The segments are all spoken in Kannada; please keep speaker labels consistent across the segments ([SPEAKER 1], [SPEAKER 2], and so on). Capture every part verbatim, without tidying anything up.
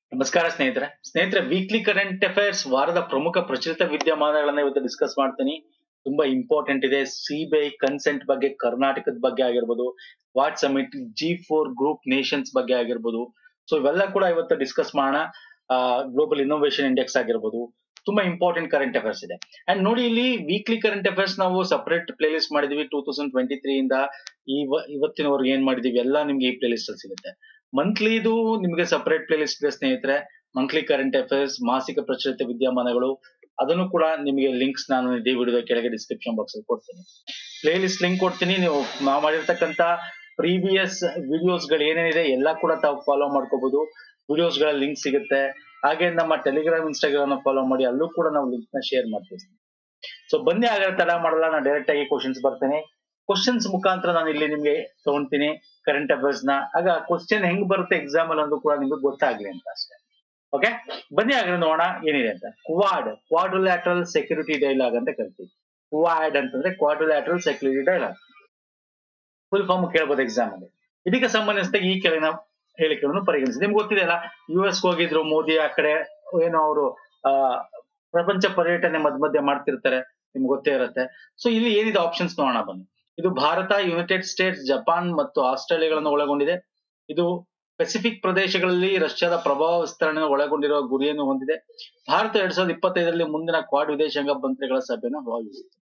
[SPEAKER 1] ನಮಸ್ಕಾರ ಸ್ನೇಹಿತರೆ ಸ್ನೇಹಿತರೆ ವೀಕ್ಲಿ ಕರೆಂಟ್ ಅಫೇರ್ಸ್ ವಾರದ ಪ್ರಮುಖ ಪ್ರಚಲಿತ ವಿದ್ಯಮಾನಗಳನ್ನ ಇವತ್ತು ಡಿಸ್ಕಸ್ ಮಾಡ್ತೀನಿ. ತುಂಬಾ ಇಂಪಾರ್ಟೆಂಟ್ ಇದೆ. ಸಿಬಿಐ ಕನ್ಸೆಂಟ್ ಬಗ್ಗೆ, ಕರ್ನಾಟಕದ ಬಗ್ಗೆ ಆಗಿರ್ಬೋದು, what summit, G four group nations ಬಗ್ಗೆ ಆಗಿರ್ಬೋದು. ಸೊ ಇವೆಲ್ಲ ಕೂಡ ಇವತ್ತು ಡಿಸ್ಕಸ್ ಮಾಡೋಣ. ಗ್ಲೋಬಲ್ ಇನ್ನೋವೇಷನ್ ಇಂಡೆಕ್ಸ್ ಆಗಿರ್ಬೋದು, ತುಂಬಾ ಇಂಪಾರ್ಟೆಂಟ್ ಕರೆಂಟ್ ಅಫೇರ್ಸ್ ಇದೆ. ಅಂಡ್ ನೋಡಿ, ಇಲ್ಲಿ ವೀಕ್ಲಿ ಕರೆಂಟ್ ಅಫೇರ್ಸ್ ನಾವು ಸಪರೇಟ್ ಪ್ಲೇ ಲಿಸ್ಟ್ ಮಾಡಿದೀವಿ. ಟೂ ತೌಸಂಡ್ ಟ್ವೆಂಟಿ ತ್ರೀ ಇಂದ ಇವ ಇವತ್ತಿನವರೆಗೆ ಏನ್ ಮಾಡಿದೀವಿ ಎಲ್ಲ ನಿಮ್ಗೆ ಈ ಪ್ಲೇ ಲಿಸ್ಟ್ ಅಲ್ಲಿ ಸಿಗುತ್ತೆ. ಮಂತ್ಲಿದು ನಿಮಗೆ ಸಪರೇಟ್ ಪ್ಲೇ ಲಿಸ್ಟ್ ಇದೆ ಸ್ನೇಹಿತರೆ. ಮಂತ್ಲಿ ಕರೆಂಟ್ ಅಫೇರ್ಸ್, ಮಾಸಿಕ ಪ್ರಚಲಿತ ವಿದ್ಯಮಾನಗಳು, ಅದನ್ನು ಕೂಡ ನಿಮಗೆ ಲಿಂಕ್ಸ್ ನಾನು ಇದೇ ವಿಡಿಯೋದ ಕೆಳಗೆ ಡಿಸ್ಕ್ರಿಪ್ಷನ್ ಬಾಕ್ಸ್ ಅಲ್ಲಿ ಕೊಡ್ತೀನಿ. ಪ್ಲೇ ಲಿಸ್ಟ್ ಲಿಂಕ್ ಕೊಡ್ತೀನಿ. ನೀವು ನಾವು ಮಾಡಿರ್ತಕ್ಕಂತ ಪ್ರೀವಿಯಸ್ ವಿಡಿಯೋಸ್ ಗಳು ಏನೇನಿದೆ ಎಲ್ಲ ಕೂಡ ತಾವು ಫಾಲೋ ಮಾಡ್ಕೋಬಹುದು. ವಿಡಿಯೋಸ್ ಗಳ ಲಿಂಕ್ ಸಿಗುತ್ತೆ. ಹಾಗೆ ನಮ್ಮ ಟೆಲಿಗ್ರಾಮ್, ಇನ್ಸ್ಟಾಗ್ರಾಮ್ ಫಾಲೋ ಮಾಡಿ, ಅಲ್ಲೂ ಕೂಡ ನಾವು ಲಿಂಕ್ ನ ಶೇರ್ ಮಾಡ್ತೀವಿ. ಸೊ ಬನ್ನಿ, ಹಾಗಾದ್ರೆ ತಡ ಮಾಡಲ್ಲ, ನಾನು ಡೈರೆಕ್ಟ್ ಆಗಿ ಕ್ವಶನ್ಸ್ ಬರ್ತೇನೆ. ಕ್ವಶನ್ಸ್ ಮುಖಾಂತರ ನಾನು ಇಲ್ಲಿ ನಿಮ್ಗೆ ತಗೊಂತೀನಿ ಕರೆಂಟ್ ಅಫೇರ್ಸ್ ನ. ಆಗ ಕ್ವಶನ್ ಹೆಂಗ್ ಬರುತ್ತೆ ಎಕ್ಸಾಮ್ ಅಲ್ಲಿ ಅನ್ನೋದು ಕೂಡ ನಿಮ್ಗೆ ಗೊತ್ತಾಗ್ಲಿ ಅಂತ ಅಷ್ಟೇ. ಓಕೆ, ಬನ್ನಿ ಹಾಗಾದ್ರೆ ನೋಡೋಣ ಏನಿದೆ ಅಂತ. ಕ್ವಾಡ್, ಕ್ವಾಡ್ರಿಲ್ಯಾಟರಲ್ ಸೆಕ್ಯೂರಿಟಿ ಡೈಲಾಗ್ ಅಂತ ಕರಿತೀವಿ. ಕ್ವಾಡ್ ಅಂತಂದ್ರೆ quadrilateral security dialogue. Full form ಕೇಳ್ಬೋದು ಎಕ್ಸಾಮ್ ಅಲ್ಲಿ. ಇದಕ್ಕೆ ಸಂಬಂಧಿಸಿದ ಈ ಕೆಳಗಿನ ಹೇಳಿಕೆಗಳನ್ನು ಪರಿಗಣಿಸಿ. ನಿಮ್ಗೆ ಗೊತ್ತಿದೆ ಅಲ್ಲ, ಯು ಎಸ್ ಹೋಗಿದ್ರು ಮೋದಿ, ಆ ಕಡೆ ಏನೋ ಅವರು ಆ ಪ್ರಪಂಚ ಪರ್ಯಟನೆ ಮಧ್ಯ ಮಧ್ಯೆ ಮಾಡ್ತಿರ್ತಾರೆ, ನಿಮ್ಗೆ ಗೊತ್ತೇ ಇರುತ್ತೆ. ಸೊ ಇಲ್ಲಿ ಏನಿದೆ ಆಪ್ಷನ್ಸ್ ನೋಡೋಣ ಬನ್ನಿ. ಇದು ಭಾರತ, ಯುನೈಟೆಡ್ ಸ್ಟೇಟ್ಸ್, ಜಪಾನ್ ಮತ್ತು ಆಸ್ಟ್ರೇಲಿಯಾಗಳನ್ನು ಒಳಗೊಂಡಿದೆ. ಇದು ಪೆಸಿಫಿಕ್ ಪ್ರದೇಶಗಳಲ್ಲಿ ರಷ್ಯಾದ ಪ್ರಭಾವ ವಿಸ್ತರಣೆಯನ್ನು ಒಳಗೊಂಡಿರುವ ಗುರಿಯನ್ನು ಹೊಂದಿದೆ. ಭಾರತ ಎರಡ್ ಸಾವಿರದ ಇಪ್ಪತ್ತೈದರಲ್ಲಿ ಮುಂದಿನ ಕ್ವಾಡ್ ವಿದೇಶಾಂಗ ಮಂತ್ರಿಗಳ ಸಭೆಯನ್ನು ಆಯೋಜಿಸಿತು.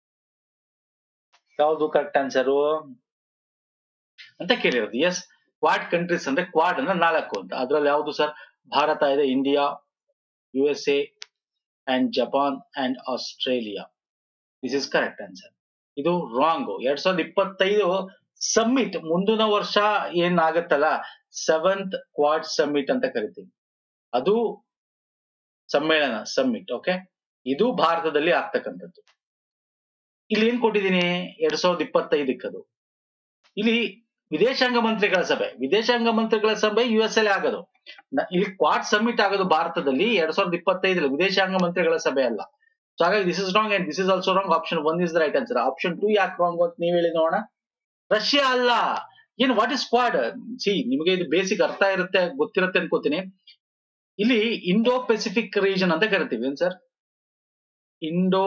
[SPEAKER 1] ಯಾವುದು ಕರೆಕ್ಟ್ ಆನ್ಸರು ಅಂತ ಕೇಳಿರೋದು. ಎಸ್, ಕ್ವಾಡ್ ಕಂಟ್ರೀಸ್ ಅಂದ್ರೆ ಕ್ವಾಡ್ ಅಂದ್ರೆ ನಾಲ್ಕು ಅಂತ. ಅದ್ರಲ್ಲಿ ಯಾವುದು ಸರ್? ಭಾರತ ಇದೆ, India, U S A and Japan and Australia. This is correct answer. ಇದು ರಾಂಗ್. ಎರಡ್ ಸಾವಿರದ ಇಪ್ಪತ್ತೈದು ಸಮ್ಮಿಟ್, ಮುಂದಿನ ವರ್ಷ ಏನಾಗತ್ತಲ್ಲ, ಸೆವೆಂತ್ ಕ್ವಾಡ್ ಸಮ್ಮಿಟ್ ಅಂತ ಕರಿತೀವಿ. ಅದು ಸಮ್ಮೇಳನ, ಸಮ್ಮಿಟ್. ಓಕೆ, ಇದು ಭಾರತದಲ್ಲಿ ಆಗ್ತಕ್ಕಂಥದ್ದು. ಇಲ್ಲಿ ಏನ್ ಕೊಟ್ಟಿದ್ದೀನಿ, ಎರಡ್ ಸಾವಿರದ ಇಪ್ಪತ್ತೈದಕ್ಕದು. ಇಲ್ಲಿ ವಿದೇಶಾಂಗ ಮಂತ್ರಿಗಳ ಸಭೆ, ವಿದೇಶಾಂಗ ಮಂತ್ರಿಗಳ ಸಭೆ ಯು ಎಸ್ ಎಲ್ ಆಗೋದು. ಇಲ್ಲಿ ಕ್ವಾಡ್ ಸಮ್ಮಿಟ್ ಆಗೋದು ಭಾರತದಲ್ಲಿ ಎರಡ್ ಸಾವಿರದ ಇಪ್ಪತ್ತೈದರಲ್ಲಿ, ವಿದೇಶಾಂಗ ಮಂತ್ರಿಗಳ ಸಭೆ ಅಲ್ಲ. ಸೊ ಹಾಗಾಗಿ this is wrong and this is also wrong. Option one is the right answer. Option two ಯಾಕೆ ರಾಂಗ್ ಅಂತ ನೀವ್ ಹೇಳಿ ನೋಡೋಣ. ರಷ್ಯಾ ಅಲ್ಲ. ಏನು, ವಾಟ್ ಇಸ್ ಕ್ವಾಡ್? ಸಿ, ನಿಮಗೆ ಇದು ಬೇಸಿಕ್ ಅರ್ಥ ಇರುತ್ತೆ, ಗೊತ್ತಿರುತ್ತೆ ಅನ್ಕೋತೀನಿ. ಇಲ್ಲಿ ಇಂಡೋ ಪೆಸಿಫಿಕ್ ರೀಜನ್ ಅಂತ ಕರಿತೀವಿ. ಏನ್ ಸರ್? ಇಂಡೋ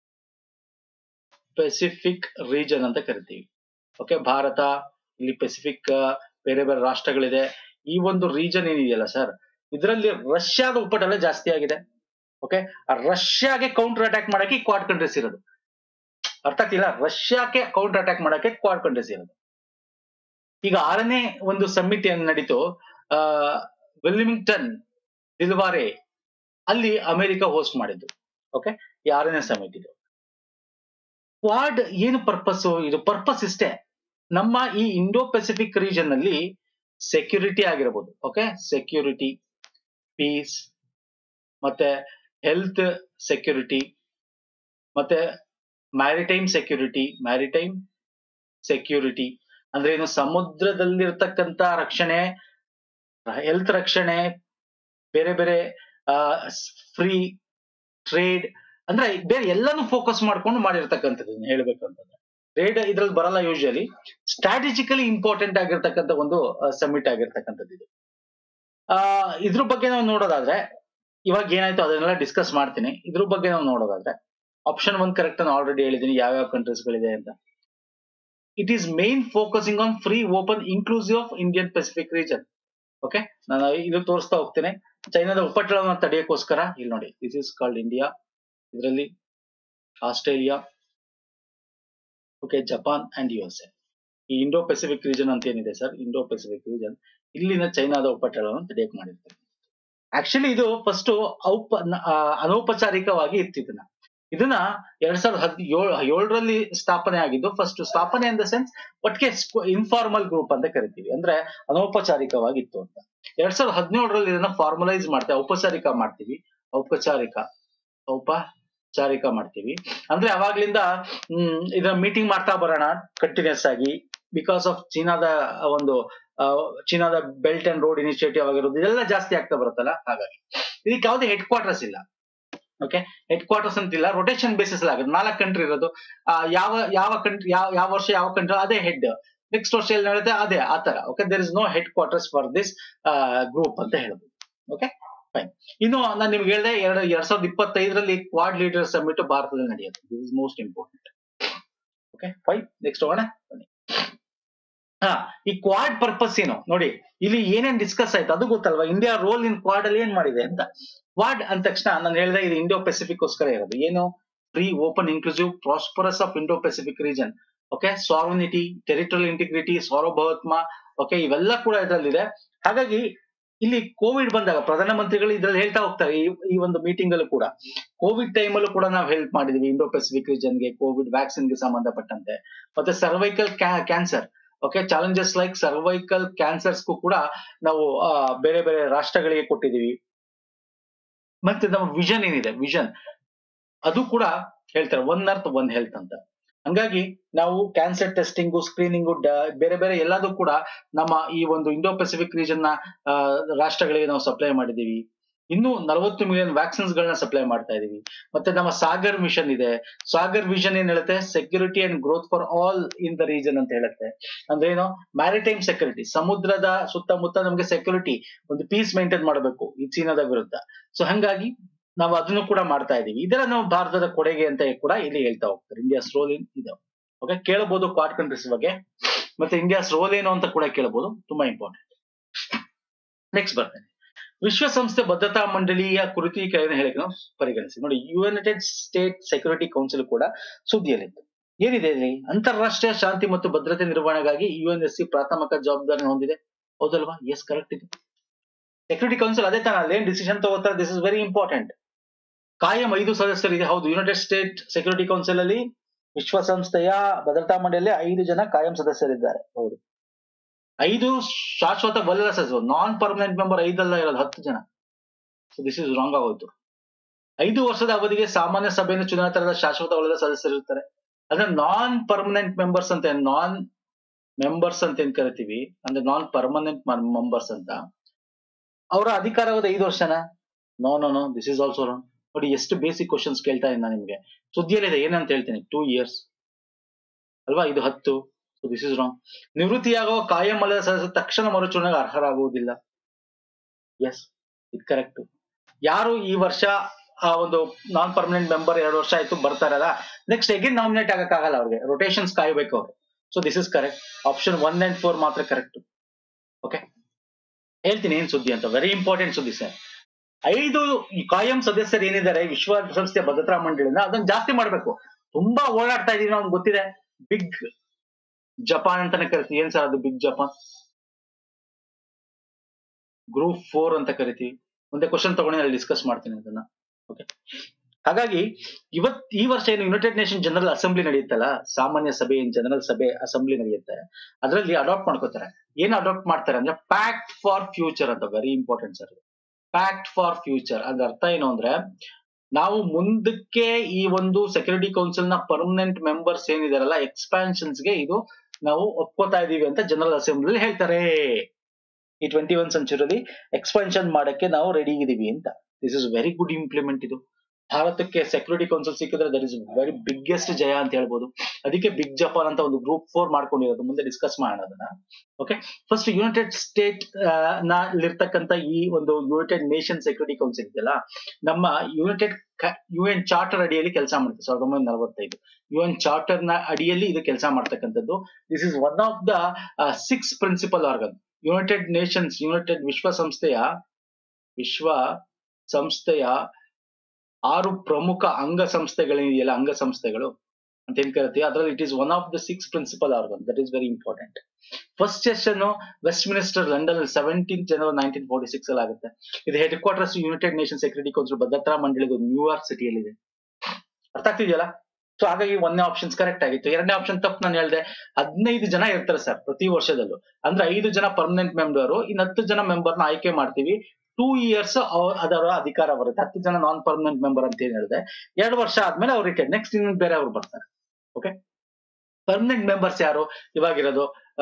[SPEAKER 1] ಪೆಸಿಫಿಕ್ ರೀಜನ್ ಅಂತ ಕರಿತೀವಿ. ಓಕೆ, ಭಾರತ, ಇಲ್ಲಿ ಪೆಸಿಫಿಕ್ ಬೇರೆ ಬೇರೆ ರಾಷ್ಟ್ರಗಳಿದೆ. ಈ ಒಂದು ರೀಜನ್ ಏನಿದೆಯಲ್ಲ ಸರ್, ಇದರಲ್ಲಿ ರಷ್ಯಾದ ಉಪಟಳ ಜಾಸ್ತಿ ಆಗಿದೆ. ಓಕೆ, ಆ ರಷ್ಯಾಗೆ ಕೌಂಟರ್ ಅಟ್ಯಾಕ್ ಮಾಡಕ್ಕೆ ಕ್ವಾಡ್ ಕಂಟ್ರೀಸ್ ಇರೋದು. ಅರ್ಥ ಆಗ್ತಿಲ್ಲ? ರಷ್ಯಾಕ್ಕೆ ಕೌಂಟರ್ ಅಟ್ಯಾಕ್ ಮಾಡಕ್ಕೆ ಕ್ವಾಡ್ ಕಂಟ್ರೀಸ್ ಇರೋದು. ಈಗ ಆರನೇ ಒಂದು ಸಮ್ಮಿಟ್ ಏನ್ ನಡೀತು, ಆ ವೆಲ್ಲಿಂಗ್ಟನ್, ದಿಲ್ವಾರೆ, ಅಲ್ಲಿ ಅಮೆರಿಕ ಹೋಸ್ಟ್ ಮಾಡಿದ್ದು. ಓಕೆ, ಈ ಆರನೇ ಸಮ್ಮಿಟ್ ಇದು. ಕ್ವಾಡ್ ಏನು ಪರ್ಪಸ್? ಇದು ಪರ್ಪಸ್ ಇಷ್ಟೇ. ನಮ್ಮ ಈ ಇಂಡೋ ಪೆಸಿಫಿಕ್ ರೀಜನ್ ನಲ್ಲಿ ಸೆಕ್ಯೂರಿಟಿ ಆಗಿರಬಹುದು. ಓಕೆ, ಸೆಕ್ಯೂರಿಟಿ, ಪೀಸ್, ಮತ್ತೆ ಹೆಲ್ತ್ ಸೆಕ್ಯೂರಿಟಿ, ಮತ್ತೆ ಮ್ಯಾರಿಟೈಮ್ ಸೆಕ್ಯೂರಿಟಿ. ಮ್ಯಾರಿಟೈಮ್ ಸೆಕ್ಯೂರಿಟಿ ಅಂದ್ರೆ ಏನು? ಸಮುದ್ರದಲ್ಲಿರ್ತಕ್ಕಂತ ರಕ್ಷಣೆ, ಹೆಲ್ತ್ ರಕ್ಷಣೆ, ಬೇರೆ ಬೇರೆ ಫ್ರೀ ಟ್ರೇಡ್, ಅಂದ್ರೆ ಬೇರೆ ಎಲ್ಲಾನು ಫೋಕಸ್ ಮಾಡ್ಕೊಂಡು ಮಾಡಿರ್ತಕ್ಕಂಥದ್ದು ಹೇಳ್ಬೇಕಂತಂದ್ರೆ. ಟ್ರೇಡ್ ಇದ್ರಲ್ಲಿ ಬರಲ್ಲ ಯೂಶಲಿ. ಸ್ಟ್ರಾಟಜಿಕಲಿ ಇಂಪಾರ್ಟೆಂಟ್ ಆಗಿರ್ತಕ್ಕಂಥ ಒಂದು ಸಮ್ಮಿಟ್ ಆಗಿರ್ತಕ್ಕಂಥದ್ದು ಇದು. ಆ ಇದ್ರ ಬಗ್ಗೆ ನಾವು ನೋಡೋದಾದ್ರೆ, ಇವಾಗ ಏನಾಯ್ತು ಅದನ್ನೆಲ್ಲ ಡಿಸ್ಕಸ್ ಮಾಡ್ತೀನಿ. ಇದ್ರ ಬಗ್ಗೆ ನಾವು ನೋಡೋದಾದ್ರೆ, ಆಪ್ಷನ್ ಒನ್ ಕರೆಕ್ಟ್ ನಾನು ಆಲ್ರೆಡಿ ಹೇಳಿದ್ದೀನಿ ಯಾವ್ಯಾವ ಕಂಟ್ರೀಸ್ ಗಳಿದೆ ಅಂತ. It is main focusing on free, open, inclusive of Indian Pacific region. Okay, ನಾನು ಇದು ತೋರಿಸ್ತಾ ಹೋಗ್ತೇನೆ. ಚೈನಾದ ಉಪಟಳವನ್ನು ತಡೆಯೋಕ್ಕೋಸ್ಕರ ಇಲ್ಲಿ ನೋಡಿ, ದಿಸ್ ಇಸ್ ಕಾಲ್ಡ್ ಇಂಡಿಯಾ, ಇದರಲ್ಲಿ Australia, okay, Japan and U S A. ಈ ಇಂಡೋ ಪೆಸಿಫಿಕ್ ರೀಜನ್ ಅಂತ ಏನಿದೆ ಸರ್, ಇಂಡೋ ಪೆಸಿಫಿಕ್ ರೀಜನ್, ಇಲ್ಲಿನ ಚೈನಾದ ಉಪಟಳವನ್ನು ತಡೆಯಕ್ ಮಾಡಿರ್ತಾರೆ. ಆಕ್ಚುಲಿ ಇದು ಫಸ್ಟ್ ಔಪ ಅನೌಪಚಾರಿಕವಾಗಿ ಇತ್ತು. ಇದನ್ನ ಇದನ್ನ ಎರಡ್ ಸಾವಿರದ ಹದಿನೇಳು ಏಳರಲ್ಲಿ ಸ್ಥಾಪನೆ ಆಗಿದ್ದು. ಫಸ್ಟ್ ಸ್ಥಾಪನೆ ಇನ್ ದ ಸೆನ್ಸ್ ಒಟ್ಟಿಗೆ ಇನ್ಫಾರ್ಮಲ್ ಗ್ರೂಪ್ ಅಂತ ಕರಿತೀವಿ, ಅಂದ್ರೆ ಅನೌಪಚಾರಿಕವಾಗಿತ್ತು ಅಂತ. ಎರಡ್ ಸಾವಿರದ ಹದಿನೇಳರಲ್ಲಿ ಇದನ್ನ ಫಾರ್ಮಲೈಸ್ ಮಾಡ್ತೇವೆ, ಔಪಚಾರಿಕ ಮಾಡ್ತೀವಿ. ಔಪಚಾರಿಕ ಔಪಚಾರಿಕ ಮಾಡ್ತೀವಿ ಅಂದ್ರೆ ಅವಾಗ್ಲಿಂದ ಹ್ಮ್ ಇದನ್ನ ಮೀಟಿಂಗ್ ಮಾಡ್ತಾ ಬರೋಣ ಕಂಟಿನ್ಯೂಸ್ ಆಗಿ. ಬಿಕಾಸ್ ಆಫ್ ಚೀನಾದ ಒಂದು ಚೀನಾದ ಬೆಲ್ಟ್ ಅಂಡ್ ರೋಡ್ ಇನಿಷಿಯೇಟಿವ್ ಆಗಿರೋದು, ಇದೆಲ್ಲ ಜಾಸ್ತಿ ಆಗ್ತಾ ಬರುತ್ತಲ್ಲ, ಹಾಗಾಗಿ ಇದಕ್ಕೆ ಯಾವುದೇ ಹೆಡ್ ಕ್ವಾರ್ಟರ್ಸ್ ಇಲ್ಲ. ಓಕೆ, ಹೆಡ್ ಕ್ವಾರ್ಟರ್ಸ್ ಅಂತಿಲ್ಲ, ರೊಟೇಷನ್ ಬೇಸಿಸ್ ಆಗುತ್ತೆ. ನಾಲ್ಕು ಕಂಟ್ರಿ ಇರೋದು, ಯಾವ ಯಾವ ಕಂಟ್ರಿ ಯಾವ ಯಾವ ವರ್ಷ ಯಾವ ಕಂಟ್ರಿ ಅದೇ ಹೆಡ್, ನೆಕ್ಸ್ಟ್ ವರ್ಷ ಎಲ್ಲಿ ನಡೆಯುತ್ತೆ ಅದೇ, ಆ ತರ. Okay, there is no headquarters for this group ಅಂತ ಹೇಳ್ಬೋದು. Okay fine. ಇನ್ನು ನಾನು ನಿಮ್ಗೆ ಹೇಳಿದೆ ಎರಡು ಎರಡ್ ಸಾವಿರದ ಇಪ್ಪತ್ತೈದರಲ್ಲಿ ಕ್ವಾಡ್ ಲೀಡರ್ ಸಮಿಟ್ ಭಾರತದಲ್ಲಿ ನಡೆಯುತ್ತೆ. This is most important. Okay fine. Next ಹೋಗೋಣ ಬನ್ನಿ. ಹಾ, ಈ ಕ್ವಾಡ್ ಪರ್ಪಸ್ ಏನು ನೋಡಿ, ಇಲ್ಲಿ ಏನೇನ್ ಡಿಸ್ಕಸ್ ಆಯ್ತು ಅದು ಗೊತ್ತಲ್ವಾ. ಇಂಡಿಯಾ ರೋಲ್ ಇನ್ ಕ್ವಾಡ್ ಅಲ್ಲಿ ಏನ್ ಮಾಡಿದೆ ಅಂತ. ಕ್ವಾಡ್ ಅಂದ ತಕ್ಷಣ ನಾನು ಹೇಳಿದೆ ಇದು ಇಂಡೋ ಪೆಸಿಫಿಕ್ ಗೋಸ್ಕರ ಇರೋದು. ಏನು, free, open, inclusive, prosperous of Indo Pacific region. Okay, sovereignty, territorial integrity, ಸಾರ್ವಭೌತ್ಮ, ಓಕೆ, ಇವೆಲ್ಲ ಕೂಡ ಇದರಲ್ಲಿದೆ. ಹಾಗಾಗಿ ಇಲ್ಲಿ ಕೋವಿಡ್ ಬಂದಾಗ ಪ್ರಧಾನಮಂತ್ರಿಗಳು ಇದ್ರಲ್ಲಿ ಹೇಳ್ತಾ ಹೋಗ್ತಾರೆ ಈ ಈ ಒಂದು ಮೀಟಿಂಗ್ ಅಲ್ಲೂ ಕೂಡ. ಕೋವಿಡ್ ಟೈಮ್ ಅಲ್ಲೂ ಕೂಡ ನಾವು ಹೆಲ್ಪ್ ಮಾಡಿದ್ವಿ ಇಂಡೋ ಪೆಸಿಫಿಕ್ ರೀಜನ್ ಗೆ, ಕೋವಿಡ್ ವ್ಯಾಕ್ಸಿನ್ ಗೆ ಸಂಬಂಧಪಟ್ಟಂತೆ. ಮತ್ತೆ cervical cancer, okay, challenges like cervical ಕ್ಯಾನ್ಸರ್ಸ್ಗೂ ಕೂಡ ನಾವು ಬೇರೆ ಬೇರೆ ರಾಷ್ಟ್ರಗಳಿಗೆ ಕೊಟ್ಟಿದೀವಿ. ಮತ್ತೆ ನಮ್ಮ ವಿಷನ್ ಏನಿದೆ, ವಿಷನ್ ಅದು ಕೂಡ ಹೇಳ್ತಾರೆ, ಒನ್ ಅರ್ತ್ ಒನ್ ಹೆಲ್ತ್ ಅಂತ. ಹಂಗಾಗಿ ನಾವು ಕ್ಯಾನ್ಸರ್ ಟೆಸ್ಟಿಂಗು, ಸ್ಕ್ರೀನಿಂಗು, ಬೇರೆ ಬೇರೆ ಎಲ್ಲದೂ ಕೂಡ ನಮ್ಮ ಈ ಒಂದು ಇಂಡೋ ಪೆಸಿಫಿಕ್ ರೀಜನ್ ನ ರಾಷ್ಟ್ರಗಳಿಗೆ ನಾವು ಸಪ್ಲೈ ಮಾಡಿದೀವಿ. ಇನ್ನು ನಲವತ್ತು ಮಿಲಿಯನ್ ವ್ಯಾಕ್ಸಿನ್ಸ್ ಗಳನ್ನ ಸಪ್ಲೈ ಮಾಡ್ತಾ ಇದೀವಿ. ಮತ್ತೆ ನಮ್ಮ ಸಾಗರ್ ಮಿಷನ್ ಇದೆ. ಸಾಗರ್ ವಿಷನ್ ಏನ್ ಹೇಳುತ್ತೆ, security and growth for all in the region ಅಂತ ಹೇಳುತ್ತೆ. ಅಂದ್ರೆ ಏನು, ಮ್ಯಾರಿಟೈಮ್ ಸೆಕ್ಯೂರಿಟಿ, ಸಮುದ್ರದ ಸುತ್ತಮುತ್ತ ನಮ್ಗೆ ಸೆಕ್ಯೂರಿಟಿ, ಒಂದು ಪೀಸ್ ಮೇಂಟೈನ್ ಮಾಡಬೇಕು ಈ ಚೀನಾದ ವಿರುದ್ಧ. ಸೊ ಹಂಗಾಗಿ ನಾವು ಅದನ್ನು ಕೂಡ ಮಾಡ್ತಾ ಇದೀವಿ. ಇದರ ನಾವು ಭಾರತದ ಕೊಡುಗೆ ಅಂತ ಕೂಡ ಇಲ್ಲಿ ಹೇಳ್ತಾ ಹೋಗ್ತಾರೆ. ಇಂಡಿಯಾಸ್ ರೋಲ್ ಇನ್ ಇದೆ. ಓಕೆ, ಕೇಳಬಹುದು ಕ್ವಾಡ್ ಕಂಟ್ರೀಸ್ ಬಗ್ಗೆ. ಮತ್ತೆ ಇಂಡಿಯಾಸ್ ರೋಲ್ ಏನು ಅಂತ ಕೂಡ ಕೇಳಬಹುದು, ತುಂಬಾ ಇಂಪಾರ್ಟೆಂಟ್. ನೆಕ್ಸ್ಟ್ ಬರ್ತೇನೆ, ವಿಶ್ವಸಂಸ್ಥೆ ಭದ್ರತಾ ಮಂಡಳಿಯ ಕುರಿತು ಈ ಕೆಳಗಿನ ಹೇಳಿಕೆಯನ್ನು ಪರಿಗಣಿಸಿ. ನೋಡಿ, ಯುನೈಟೆಡ್ ಸ್ಟೇಟ್ ಸೆಕ್ಯೂರಿಟಿ ಕೌನ್ಸಿಲ್ ಕೂಡ ಸುದ್ದಿಯಲ್ಲಿತ್ತು. ಏನಿದೆ ಇಲ್ಲಿ, ಅಂತಾರಾಷ್ಟ್ರೀಯ ಶಾಂತಿ ಮತ್ತು ಭದ್ರತೆ ನಿರ್ವಹಣೆಗಾಗಿ ಯುಎನ್ಎಸ್ಸಿ ಪ್ರಾಥಮಿಕ ಜವಾಬ್ದಾರಿ ಹೊಂದಿದೆ. ಹೌದಲ್ವಾ? ಎಸ್, ಕರೆಕ್ಟ್ ಇದೆ. ಸೆಕ್ಯೂರಿಟಿ ಕೌನ್ಸಿಲ್ ಅದೇ ತಾನ, ಅಲ್ಲೇನ್ ಡಿಸಿಷನ್ ತಗೋತಾರೆ, ದಿಸ್ ಇಸ್ ವೆರಿ ಇಂಪಾರ್ಟೆಂಟ್. ಕಾಯಂ ಐದು ಸದಸ್ಯರಿದೆ. ಹೌದು, ಯುನೈಟೆಡ್ ಸ್ಟೇಟ್ ಸೆಕ್ಯೂರಿಟಿ ಕೌನ್ಸಿಲ್ ಅಲ್ಲಿ, ವಿಶ್ವಸಂಸ್ಥೆಯ ಭದ್ರತಾ ಮಂಡಳಿಯಲ್ಲಿ ಐದು ಜನ ಕಾಯಂ ಸದಸ್ಯರಿದ್ದಾರೆ. ಹೌದು, ಐದು ಶಾಶ್ವತವಲ್ಲದ ಸದಸ್ಯರು, ನಾನ್ ಪರ್ಮನೆಂಟ್ ಮೆಂಬರ್ ಐದಲ್ಲ ಇರೋದು, ಹತ್ತು ಜನ. ಸೊ ದಿಸ್ ಇಸ್ ರಾಂಗ್ ಆಗೋಯ್ತು. ಐದು ವರ್ಷದ ಅವಧಿಗೆ ಸಾಮಾನ್ಯ ಸಭೆಯನ್ನು ಚುನಾಯಿತರಾದ ಶಾಶ್ವತವಲ್ಲದ ಸದಸ್ಯರು ಇರ್ತಾರೆ. ಅಂದ್ರೆ ನಾನ್ ಪರ್ಮನೆಂಟ್ ಮೆಂಬರ್ಸ್ ಅಂತ, ನಾನ್ ಮೆಂಬರ್ಸ್ ಅಂತ ಏನ್ ಕರಿತೀವಿ, ಅಂದ್ರೆ ನಾನ್ ಪರ್ಮನೆಂಟ್ ಮೆಂಬರ್ಸ್ ಅಂತ, ಅವರ ಅಧಿಕಾರಾವಧಿ ಐದು ವರ್ಷನ? No no no, this is also wrong. ನೋಡಿ, ಎಷ್ಟು ಬೇಸಿಕ್ ಕ್ವಶನ್ಸ್ ಕೇಳ್ತಾ ಇದ್ದೀನಿ ನಾನು ನಿಮ್ಗೆ. ಸುದ್ದಿಯಲ್ಲಿದೆ ಏನಂತ ಹೇಳ್ತೀನಿ, ಟೂ ಇಯರ್ಸ್ ಅಲ್ವಾ, ಇದು ಹತ್ತು. So this is wrong. ನಿವೃತ್ತಿಯಾಗುವ ಕಾಯಂ ಅಲ್ಲದ ಸದಸ್ಯರು ತಕ್ಷಣ ಮರುಚುನಾವಣೆಗೆ ಅರ್ಹರಾಗುವುದಿಲ್ಲ. ಎಸ್, ಇದು ಕರೆಕ್ಟ್. ಯಾರು ಈ ವರ್ಷ ಆ ಒಂದು ನಾನ್ ಪರ್ಮನೆಂಟ್ ಮೆಂಬರ್ ಎರಡು ವರ್ಷ ಆಯ್ತು ಬರ್ತಾರಲ್ಲ, ನೆಕ್ಸ್ಟ್ ಅಗೇನ್ ನಾಮಿನೇಟ್ ಆಗಕ್ಕಾಗಲ್ಲ, ಅವ್ರಿಗೆ ರೊಟೇಷನ್ಸ್ ಕಾಯ್ಬೇಕು ಅವ್ರು. So this is correct. Option one and four ಮಾತ್ರ ಕರೆಕ್ಟ್. ಓಕೆ, ಹೇಳ್ತೀನಿ ಏನ್ ಸುದ್ದಿ ಅಂತ, ವೆರಿ ಇಂಪಾರ್ಟೆಂಟ್ ಸುದ್ದಿ ಸರ್. ಐದು ಕಾಯಂ ಸದಸ್ಯರು ಏನಿದ್ದಾರೆ ವಿಶ್ವಸಂಸ್ಥೆಯ ಭದ್ರತಾ ಮಂಡಳಿಯಿಂದ, ಅದನ್ನ ಜಾಸ್ತಿ ಮಾಡ್ಬೇಕು. ತುಂಬಾ ಓಡಾಡ್ತಾ ಇದೀವಿ ನಾವು, ಗೊತ್ತಿದೆ. ಬಿಗ್ ಜಪಾನ್ ಅಂತಾನೆ ಕರಿತೀವಿ. ಏನ್ ಸರ್ ಅದು ಬಿಗ್ ಜಪಾನ್? ಗ್ರೂಪ್ ಫೋರ್ ಅಂತ ಕರಿತೀವಿ. ಮುಂದೆ ಕ್ವಶನ್ ತಗೊಂಡು ಅಲ್ಲಿ ಡಿಸ್ಕಸ್ ಮಾಡ್ತೀನಿ ಅದನ್ನ. ಓಕೆ, ಹಾಗಾಗಿ ಇವತ್ ಈ ವರ್ಷ ಏನು ಯುನೈಟೆಡ್ ನೇಷನ್ ಜನರಲ್ ಅಸೆಂಬ್ಲಿ ನಡೆಯುತ್ತಲ್ಲ, ಸಾಮಾನ್ಯ ಸಭೆ, ಜನರಲ್ ಸಭೆ ಅಸೆಂಬ್ಲಿ ನಡೆಯುತ್ತೆ. ಅದರಲ್ಲಿ ಅಡಾಪ್ಟ್ ಮಾಡ್ಕೋತಾರೆ. ಏನ್ ಅಡಾಪ್ಟ್ ಮಾಡ್ತಾರೆ ಅಂದ್ರೆ ಪ್ಯಾಕ್ಟ್ ಫಾರ್ ಫ್ಯೂಚರ್ ಅಂತ. Very important sir. Pact for future ಅದ್ರ ಅರ್ಥ ಏನು ಅಂದ್ರೆ, ನಾವು ಮುಂದಕ್ಕೆ ಈ ಒಂದು ಸೆಕ್ಯೂರಿಟಿ ಕೌನ್ಸಿಲ್ ನ ಪರ್ಮನೆಂಟ್ ಮೆಂಬರ್ಸ್ ಏನಿದಾರಲ್ಲ, ಎಕ್ಸ್ಪಾನ್ಷನ್ಸ್ ಗೆ ಇದು ನಾವು ಒಪ್ಕೋತಾ ಇದೀವಿ ಅಂತ ಜನರಲ್ ಅಸೆಂಬ್ಲಿ ಹೇಳ್ತಾರೆ. ಈ ಟ್ವೆಂಟಿ ಒನ್ ಸೆಂಚುರಿಯಲ್ಲಿ ಎಕ್ಸ್ಪಾನ್ಷನ್ ಮಾಡಕ್ಕೆ ನಾವು ರೆಡಿ ಇದೀವಿ ಅಂತ. This is very good implement. ಇದು ಭಾರತಕ್ಕೆ ಸೆಕ್ಯೂರಿಟಿ ಕೌನ್ಸಿಲ್ ಸಿಕ್ಕಿದ್ರೆ ದಟ್ ಇಸ್ ವೆರಿ ಬಿಗ್ಗೆಸ್ಟ್ ಜಯ ಅಂತ ಹೇಳ್ಬೋದು. ಅದಕ್ಕೆ ಬಿಗ್ ಜಪಾನ್ ಅಂತ ಒಂದು ಗ್ರೂಪ್ ಫೋರ್ ಮಾಡ್ಕೊಂಡಿರೋದು. ಮುಂದೆ ಡಿಸ್ಕಸ್ ಮಾಡೋಣ ಅದನ್ನ. ಓಕೆ, ಫಸ್ಟ್ ಯುನೈಟೆಡ್ ಸ್ಟೇಟ್ ನಲ್ಲಿರ್ತಕ್ಕಂಥ ಈ ಒಂದು ಯುನೈಟೆಡ್ ನೇಷನ್ ಸೆಕ್ಯೂರಿಟಿ ಕೌನ್ಸಿಲ್ ಇದೆಯಲ್ಲ, ನಮ್ಮ ಯುನೈಟೆಡ್ ಯು ಎನ್ ಚಾರ್ಟರ್ ಅಡಿಯಲ್ಲಿ ಕೆಲಸ ಮಾಡುತ್ತೆ. ಸಾವಿರದ ಒಂಬೈನೂರ ನಲವತ್ತೈದು ಯು ಎನ್ ಚಾರ್ಟರ್ ನ ಅಡಿಯಲ್ಲಿ ಇದು ಕೆಲಸ ಮಾಡ್ತಕ್ಕಂಥದ್ದು. This is one of the six principal organ. United Nations, United ವಿಶ್ವಸಂಸ್ಥೆಯ ವಿಶ್ವ ಸಂಸ್ಥೆಯ ಆರು ಪ್ರಮುಖ ಅಂಗ ಸಂಸ್ಥೆಗಳಿದೆಯಲ್ಲ, ಅಂಗ ಸಂಸ್ಥೆಗಳು ಅಂತ ಏನ್ ಕರಿತೀವಿ, ಅದರಲ್ಲಿ it is one of the six principal organ. That is very important. First session Westminster London seventeen January nineteen forty six ಅಲ್ಲಿ ಆಗುತ್ತೆ. ಇದು headquarters United Nation security Council ಭದ್ರತಾ ಮಂಡಳಿಗೆ ನ್ಯೂಯಾರ್ಕ್ ಸಿಟಿಯಲ್ಲಿದೆ. ಅರ್ಥ ಆಗ್ತಿದೆಯಲ್ಲ? ಸೊ ಹಾಗಾಗಿ ಒಂದನೇ ಆಪ್ಷನ್ ಕರೆಕ್ಟ್ ಆಗಿತ್ತು. ಎರಡನೇ ಆಪ್ಷನ್ ತಪ್ಪು. ನಾನು ಹೇಳಿದೆ ಹದಿನೈದು ಜನ ಇರ್ತಾರೆ ಸರ್ ಪ್ರತಿ ವರ್ಷದಲ್ಲೂ. ಅಂದ್ರೆ ಐದು ಜನ ಪರ್ಮನೆಂಟ್ ಮೆಂಬರ್, ಇನ್ನು ಹತ್ತು ಜನ ಮೆಂಬರ್ನ ಆಯ್ಕೆ ಮಾಡ್ತೀವಿ. ಟೂ ಇಯರ್ಸ್ ಅದರ ಅಧಿಕಾರ ಬರುತ್ತೆ. ಹತ್ತು ಜನ ನಾನ್ ಪರ್ಮನೆಂಟ್ ಮೆಂಬರ್ ಅಂತ ಏನ್ ಹೇಳಿದೆ, ಎರಡು ವರ್ಷ ಆದ್ಮೇಲೆ ಅವ್ರು ರಿಟೈರ್, ನೆಕ್ಸ್ಟ್ ಇನ್ನು ಬೇರೆ ಅವ್ರು ಬರ್ತಾರೆ. ಓಕೆ, ಪರ್ಮನೆಂಟ್ ಮೆಂಬರ್ಸ್ ಯಾರು ಇವಾಗಿರೋದು?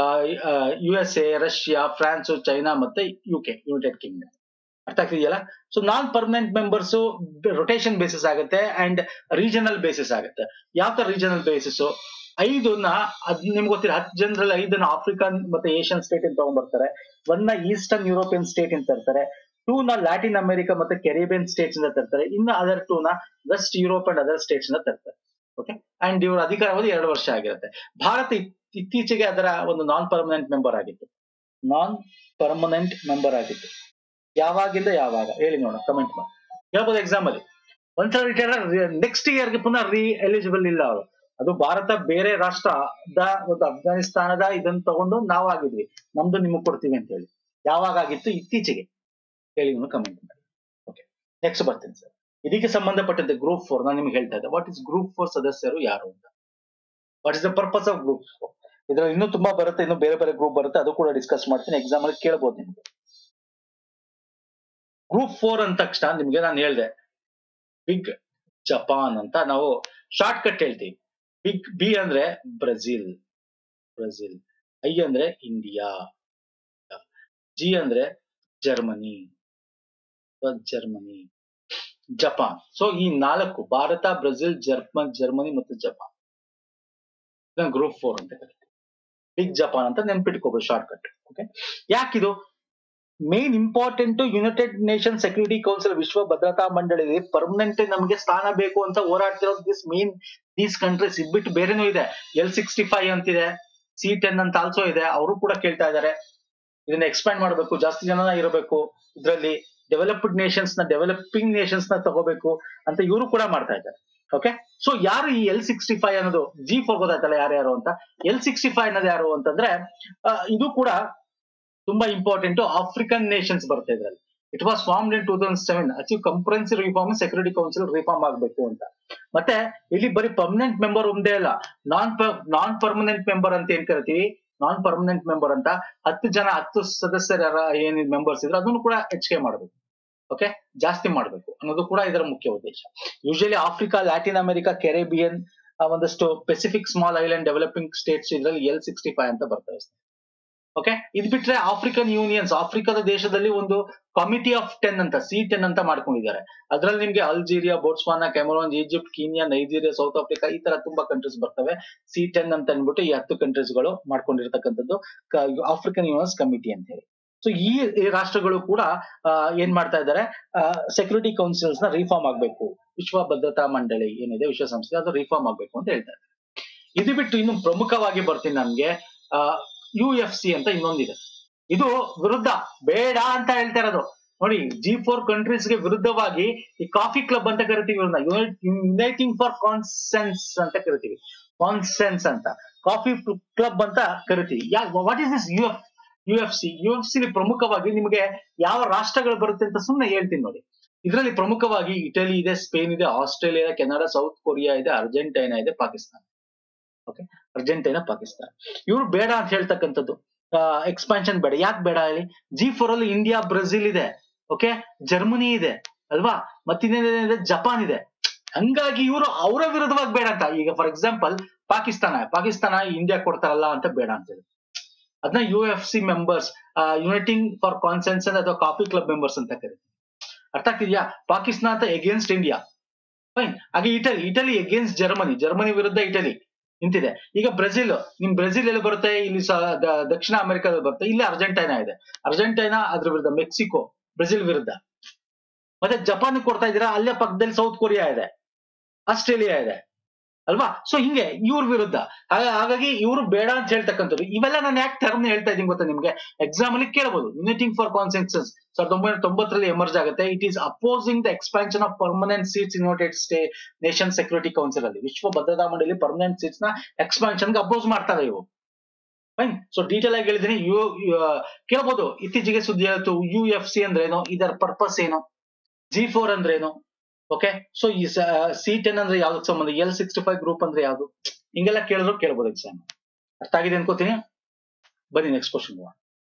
[SPEAKER 1] U S A, Russia, France, China ಮತ್ತೆ ಯು ಕೆ, ಯುನೈಟೆಡ್ ಕಿಂಗ್ಡಮ್. ಅರ್ಥ ಆಗ್ತಿದೆಯಲ್ಲ? So non permanent members rotation basis ಆಗುತ್ತೆ ಅಂಡ್ ರೀಜನಲ್ ಬೇಸಿಸ್ ಆಗುತ್ತೆ. ಯಾವ ತರ ರೀಜನಲ್ ಬೇಸಿಸ್? ಐದನ್ನ ಅದ್ ನಿಮ್ಗೆ ಗೊತ್ತಿಲ್ಲ, ಹತ್ತು ಜನರಲ್ಲಿ ಐದನ್ನ ಆಫ್ರಿಕನ್ ಮತ್ತೆ ಏಷ್ಯನ್ ಸ್ಟೇಟ್ ಅಂತ ತಗೊಂಡ್ಬರ್ತಾರೆ, ಒಂದನ್ನ ಈಸ್ಟರ್ನ್ ಯುರೋಪಿಯನ್ ಸ್ಟೇಟ್ ಅಂತ ಇರ್ತಾರೆ, ಟೂ ನ ಲ್ಯಾಟಿನ್ ಅಮೆರಿಕ ಮತ್ತೆ ಕೆರಿಬಿಯನ್ ಸ್ಟೇಟ್ಸ್ ಇಂದ ತರ್ತಾರೆ, ಇನ್ನು ಅದರ್ ಟೂ ನ West Europe and other states ಇಂದ ತರ್ತಾರೆ. ಓಕೆ, ಅಂಡ್ ಇವರು ಅಧಿಕಾರಾವಧಿ ಎರಡು ವರ್ಷ ಆಗಿರುತ್ತೆ. ಭಾರತ ಇತ್ತೀಚೆಗೆ ಅದರ ಒಂದು ನಾನ್ ಪರ್ಮನೆಂಟ್ ಮೆಂಬರ್ ಆಗಿತ್ತು, ನಾನ್ ಪರ್ಮನೆಂಟ್ ಮೆಂಬರ್ ಆಗಿತ್ತು. ಯಾವಾಗಿಂದ ಯಾವಾಗ ಹೇಳಿ ನೋಡೋಣ, ಕಮೆಂಟ್ ಮಾಡಿ ಹೇಳ್ಬೋದು. ಎಕ್ಸಾಮ್ ಅಲ್ಲಿ ಒಂದ್ಸಲ ರಿಟೈರ್ ನೆಕ್ಸ್ಟ್ ಇಯರ್ಗೆ ಪುನಃ ರಿ ಎಲಿಜಿಬಲ್ ಇಲ್ಲ ಅವರು. ಅದು ಭಾರತ ಬೇರೆ ರಾಷ್ಟ್ರದ ಒಂದು ಅಫ್ಘಾನಿಸ್ತಾನದ ಇದನ್ನ ತಗೊಂಡು ನಾವು ಆಗಿದ್ವಿ, ನಮ್ದು ನಿಮಗ್ ಕೊಡ್ತೀವಿ ಅಂತ ಹೇಳಿ. ಯಾವಾಗ ಆಗಿತ್ತು? ಇತ್ತೀಚೆಗೆ. ಹೇಳಿ ನೀವು ಕಮೆಂಟ್ ಮಾಡಿ. ಓಕೆ, ನೆಕ್ಸ್ಟ್ ಬರ್ತೀನಿ ಸರ್. ಇದಕ್ಕೆ ಸಂಬಂಧಪಟ್ಟಂತೆ ಗ್ರೂಪ್ ಫೋರ್ ನಾನು ನಿಮ್ಗೆ ಹೇಳ್ತಾ ಇದ್ದೆ. ವಾಟ್ ಇಸ್ ಗ್ರೂಪ್ ಫೋರ್ ಸದಸ್ಯರು ಯಾರು ಅಂತ, what is the purpose of group four. ಇದ್ರಲ್ಲಿ ಇನ್ನೂ ತುಂಬಾ ಬರುತ್ತೆ, ಇನ್ನು ಬೇರೆ ಬೇರೆ ಗ್ರೂಪ್ ಬರುತ್ತೆ, ಅದು ಕೂಡ ಡಿಸ್ಕಸ್ ಮಾಡ್ತೀನಿ. ಎಕ್ಸಾಮ್ ಅಲ್ಲಿ ಕೇಳ್ಬೋದು ನಿಮ್ಗೆ. ಗ್ರೂಪ್ ಫೋರ್ ಅಂದ ತಕ್ಷಣ ನಿಮ್ಗೆ ನಾನು ಹೇಳ್ದೆ ಬಿಗ್ ಜಪಾನ್ ಅಂತ ನಾವು ಶಾರ್ಟ್ ಕಟ್ ಹೇಳ್ತೀವಿ. ಬಿಗ್ ಬಿ ಅಂದ್ರೆ ಬ್ರೆಜಿಲ್, ಬ್ರೆಜಿಲ್. ಐ ಅಂದ್ರೆ ಇಂಡಿಯಾ, ಜಿ ಅಂದ್ರೆ ಜರ್ಮನಿ, ಜರ್ಮನಿ, ಜಪಾನ್. ಸೊ ಈ ನಾಲ್ಕು, ಭಾರತ, ಬ್ರೆಜಿಲ್, ಜರ್ಮನ್ ಜರ್ಮನಿ ಮತ್ತು ಜಪಾನ್, ಗ್ರೂಪ್ ಫೋರ್ ಅಂತ ಕರಿತೀವಿ. ಬಿಗ್ ಜಪಾನ್ ಅಂತ ನೆನ್ಪಿಟ್ಕೋಬಹುದು ಶಾರ್ಟ್ ಕಟ್. ಓಕೆ, ಯಾಕಿದು main important? United Nation security Council, ವಿಶ್ವ ಭದ್ರತಾ ಮಂಡಳಿಯಲ್ಲಿ ಪರ್ಮನೆಂಟ್ ನಮಗೆ ಸ್ಥಾನ ಬೇಕು ಅಂತ ಹೋರಾಡ್ತಿರೋದು ದಿಸ್ ಮೇನ್ ದೀಸ್ ಕಂಟ್ರೀಸ್. ಇದ್ಬಿಟ್ಟು ಬೇರೆನೂ ಇದೆ, ಎಲ್ ಸಿಕ್ಸ್ಟಿ ಫೈವ್ ಅಂತಿದೆ, ಸಿ ಟೆನ್ ಅಂತ ಆಲ್ಸೋ ಇದೆ, ಅವರು ಕೂಡ ಕೇಳ್ತಾ ಇದ್ದಾರೆ ಇದನ್ನ ಎಕ್ಸ್ಪ್ಯಾಂಡ್ ಮಾಡಬೇಕು, ಜಾಸ್ತಿ ಜನ ಇರಬೇಕು ಇದರಲ್ಲಿ, ಡೆವಲಪ್ಡ್ ನೇಷನ್ಸ್ ನ ಡೆವಲಪಿಂಗ್ ನೇಷನ್ಸ್ ನ ತಗೋಬೇಕು ಅಂತ ಇವರು ಕೂಡ ಮಾಡ್ತಾ ಇದ್ದಾರೆ. ಓಕೆ, ಸೊ ಯಾರು ಈ ಎಲ್ ಸಿಕ್ಸ್ಟಿ ಫೈವ್ ಅನ್ನೋದು? ಜಿ ಫೋರ್ ಗೊತ್ತಾಯ್ತಲ್ಲ ಯಾರ್ಯಾರು ಅಂತ. ಎಲ್ ಸಿಕ್ಸ್ಟಿ ಫೈವ್ ಅನ್ನೋದು ಯಾರು ಅಂತಂದ್ರೆ ಇದು ಕೂಡ ತುಂಬಾ ಇಂಪಾರ್ಟೆಂಟ್. ಆಫ್ರಿಕನ್ ನೇಷನ್ಸ್ ಬರುತ್ತೆ ಇದ್ರಲ್ಲಿ. It was formed in two thousand seven achieve comprehensive reform, security council reform ಆಗಬೇಕು ಅಂತ. ಮತ್ತೆ ಇಲ್ಲಿ ಬರೀ ಪರ್ಮನೆಂಟ್ ಮೆಂಬರ್ ಒಂದೇ ಅಲ್ಲ, ನಾನ್ ನಾನ್ ಪರ್ಮನೆಂಟ್ ಮೆಂಬರ್ ಅಂತ ಏನ್ ಕರಿತೀವಿ, ನಾನ್ ಪರ್ಮನೆಂಟ್ ಮೆಂಬರ್ ಅಂತ ಹತ್ತು ಜನ ಹತ್ತು ಸದಸ್ಯರ ಏನ್ ಮೆಂಬರ್ಸ್ ಇದ್ರೆ ಅದನ್ನು ಕೂಡ ಹೆಚ್ಚಿಗೆ ಮಾಡಬೇಕು. ಓಕೆ, ಜಾಸ್ತಿ ಮಾಡಬೇಕು ಅನ್ನೋದು ಕೂಡ ಇದರ ಮುಖ್ಯ ಉದ್ದೇಶ. Usually Africa, Latin America, Caribbean, ಒಂದಷ್ಟು Pacific small island developing states ಇದ್ರಲ್ಲಿ ಎಲ್ ಸಿಕ್ಸ್ಟಿ ಫೈವ್ ಅಂತ ಬರ್ತವೆ. ಓಕೆ, ಇದ್ ಬಿಟ್ರೆ ಆಫ್ರಿಕನ್ ಯೂನಿಯನ್ಸ್, ಆಫ್ರಿಕಾದ ದೇಶದಲ್ಲಿ ಒಂದು ಕಮಿಟಿ ಆಫ್ ಟೆನ್ ಅಂತ, ಸಿ ಟೆನ್ ಅಂತ ಮಾಡ್ಕೊಂಡಿದ್ದಾರೆ. ಅದ್ರಲ್ಲಿ ನಿಮ್ಗೆ Algeria, Botswana, Cameroon, Egypt, Kenya, Nigeria, South Africa, ಈ ತರ ತುಂಬಾ ಕಂಟ್ರೀಸ್ ಬರ್ತವೆ. ಸಿ ಟೆನ್ ಅಂತ ಅನ್ಬಿಟ್ಟು ಈ ಹತ್ತು ಕಂಟ್ರೀಸ್ ಗಳು ಮಾಡ್ಕೊಂಡಿರ್ತಕ್ಕಂಥದ್ದು ಆಫ್ರಿಕನ್ ಯೂನಿಯನ್ಸ್ ಕಮಿಟಿ ಅಂತ ಹೇಳಿ. ಸೊ ಈ ರಾಷ್ಟ್ರಗಳು ಕೂಡ ಏನ್ ಮಾಡ್ತಾ ಇದ್ದಾರೆ, ಸೆಕ್ಯೂರಿಟಿ ಕೌನ್ಸಿಲ್ಸ್ ನ ರಿಫಾರ್ಮ್ ಆಗ್ಬೇಕು, ವಿಶ್ವ ಭದ್ರತಾ ಮಂಡಳಿ ಏನಿದೆ ವಿಶ್ವಸಂಸ್ಥೆ, ಅದು ರಿಫಾರ್ಮ್ ಆಗ್ಬೇಕು ಅಂತ ಹೇಳ್ತಾರೆ. ಇದು ಬಿಟ್ಟು ಇನ್ನು ಪ್ರಮುಖವಾಗಿ ಬರ್ತೀನಿ ನಮ್ಗೆ ಆ ಯು ಎಫ್ ಸಿ ಅಂತ ಇನ್ನೊಂದಿದೆ. ಇದು ವಿರುದ್ಧ, ಬೇಡ ಅಂತ ಹೇಳ್ತಾ ಇರೋದು ನೋಡಿ. ಜಿ ಫೋರ್ ಕಂಟ್ರೀಸ್ ಗೆ ವಿರುದ್ಧವಾಗಿ ಈ ಕಾಫಿ ಕ್ಲಬ್ ಅಂತ ಕರಿತೀವಿ, ಯುನೈಟಿಂಗ್ ಫಾರ್ ಕಾನ್ಸೆನ್ಸ್ ಅಂತ ಕರಿತೀವಿ, ಕಾನ್ಸೆನ್ಸ್ ಅಂತ ಕಾಫಿ ಕ್ಲಬ್ ಅಂತ ಕರಿತೀವಿ. What is this U F U F C? U F C ಪ್ರಮುಖವಾಗಿ ನಿಮಗೆ ಯಾವ ರಾಷ್ಟ್ರಗಳು ಬರುತ್ತೆ ಅಂತ ಸುಮ್ಮನೆ ಹೇಳ್ತೀನಿ ನೋಡಿ. ಇದರಲ್ಲಿ ಪ್ರಮುಖವಾಗಿ ಇಟಲಿ ಇದೆ, ಸ್ಪೇನ್ ಇದೆ, ಆಸ್ಟ್ರೇಲಿಯಾ, ಕೆನಡಾ, ಸೌತ್ ಕೊರಿಯಾ ಇದೆ, ಅರ್ಜೆಂಟೈನಾ ಇದೆ, ಪಾಕಿಸ್ತಾನ. Okay, Argentina, Pakistan. ಇವ್ರು ಬೇಡ ಅಂತ ಹೇಳ್ತಕ್ಕಂಥದ್ದು, ಎಕ್ಸ್ಪಾನ್ಷನ್ ಬೇಡ. ಯಾಕೆ ಬೇಡ ಹೇಳಿ? ಜಿ ಫೋರ್ ಅಲ್ಲಿ ಇಂಡಿಯಾ, ಬ್ರೆಜಿಲ್ ಇದೆ, ಓಕೆ, ಜರ್ಮನಿ ಇದೆ ಅಲ್ವಾ, ಮತ್ತಿನ್ನೇನಿದೆ, ಜಪಾನ್ ಇದೆ. ಹಂಗಾಗಿ ಇವರು ಅವರ ವಿರುದ್ಧವಾಗಿ ಬೇಡ ಅಂತ. ಈಗ for example Pakistan, Pakistan India ಕೊಡ್ತಾರಲ್ಲ ಅಂತ ಬೇಡ ಅಂತ ಹೇಳಿ, ಅದನ್ನ U F C members, uniting for consensus ಅಥವಾ ಕಾಫಿ ಕ್ಲಬ್ ಮೆಂಬರ್ಸ್ ಅಂತ ಕರೀತೀವಿ. ಅರ್ಥ ಆಗ್ತಿದ್ಯಾ? ಪಾಕಿಸ್ತಾನ ಅಂತ ಎಗೇನ್ಸ್ಟ್ ಇಂಡಿಯಾ, ಫೈನ್. ಹಾಗೆ Italy, Italy against Germany, Germany ವಿರುದ್ಧ ಇಟಲಿ ನಿಂತಿದೆ. ಈಗ ಬ್ರೆಜಿಲ್, ನಿಮ್ ಬ್ರೆಜಿಲ್ ಎಲ್ಲಿ ಬರುತ್ತೆ? ಇಲ್ಲಿ ದಕ್ಷಿಣ ಅಮೆರಿಕಾದಲ್ಲಿ ಬರುತ್ತೆ. ಇಲ್ಲಿ ಅರ್ಜೆಂಟೈನಾ ಇದೆ, ಅರ್ಜೆಂಟೈನಾ ಅದ್ರ ವಿರುದ್ಧ, ಮೆಕ್ಸಿಕೋ ಬ್ರೆಜಿಲ್ ವಿರುದ್ಧ. ಮತ್ತೆ ಜಪಾನ್ ಕೊಡ್ತಾ ಇದ್ದೀರಾ, ಅಲ್ಲೇ ಪಕ್ಕದಲ್ಲಿ ಸೌತ್ ಕೊರಿಯಾ ಇದೆ, ಆಸ್ಟ್ರೇಲಿಯಾ ಇದೆ ಅಲ್ವಾ. ಸೊ ಹಿಂಗೆ ಇವ್ರ ವಿರುದ್ಧ. ಹಾಗಾಗಿ ಇವರು ಬೇಡ ಅಂತ ಹೇಳ್ತಕ್ಕಂಥದ್ದು. ಇವೆಲ್ಲ ನಾನು ಯಾಕೆ ಟರ್ಮ್ ಹೇಳ್ತಾ ಇದ್ದೀನಿ ಗೊತ್ತಾ ನಿಮ್ಗೆ? ಎಕ್ಸಾಮ್ ಅಲ್ಲಿ ಕೇಳಬಹುದು. ಯುನೈಟಿಂಗ್ ಫಾರ್ ಕಾನ್ಸೆನ್ಸಸ್ ಸಾವಿರದ ಒಂಬೈನೂರ ತೊಂಬತ್ತರಲ್ಲಿ ಎಮರ್ಜ್ ಆಗುತ್ತೆ. It is opposing the expansion of permanent seats United stay nation security council ಅಲ್ಲಿ, ವಿಶ್ವ ಭದ್ರತಾ ಮಂಡಳಿ ಪರ್ಮನೆಂಟ್ ಸೀಟ್ಸ್ ನ ಎಕ್ಸ್ಪಾನ್ಷನ್ ಗೆ ಅಪೋಸ್ ಮಾಡ್ತಾರೆ ಇವು. ಫೈನ್. ಸೊ ಡೀಟೇಲ್ ಆಗಿ ಹೇಳಿದೀನಿ. ಯು ಕೇಳಬಹುದು, ಇತ್ತೀಚೆಗೆ ಸುದ್ದಿ ಆಯ್ತು ಯು ಎಫ್ ಸಿ ಅಂದ್ರೆ ಏನು, ಇದರ ಪರ್ಪಸ್ ಏನು, ಜಿ ಫೋರ್ ಅಂದ್ರೆ ಏನು. ಓಕೆ, ಸೊ ಈ ಸಿ ಟೆನ್ ಅಂದ್ರೆ ಯಾವ್ದಕ್ಕೆ ಸಂಬಂಧ, ಎಲ್ ಸಿಕ್ಸ್ಟಿ ಫೈವ್ ಗ್ರೂಪ್ ಅಂದ್ರೆ ಯಾವ್ದು, ಹಿಂಗೆಲ್ಲ ಕೇಳಿದ್ರು ಕೇಳ್ಬೋದು ಎಕ್ಸಾಮ್. ಅರ್ಥ ಆಗಿದೆ ಅನ್ಕೋತೀನಿ. ಬನ್ನಿ ನೆಕ್ಸ್ಟ್ ಕ್ವಶನ್.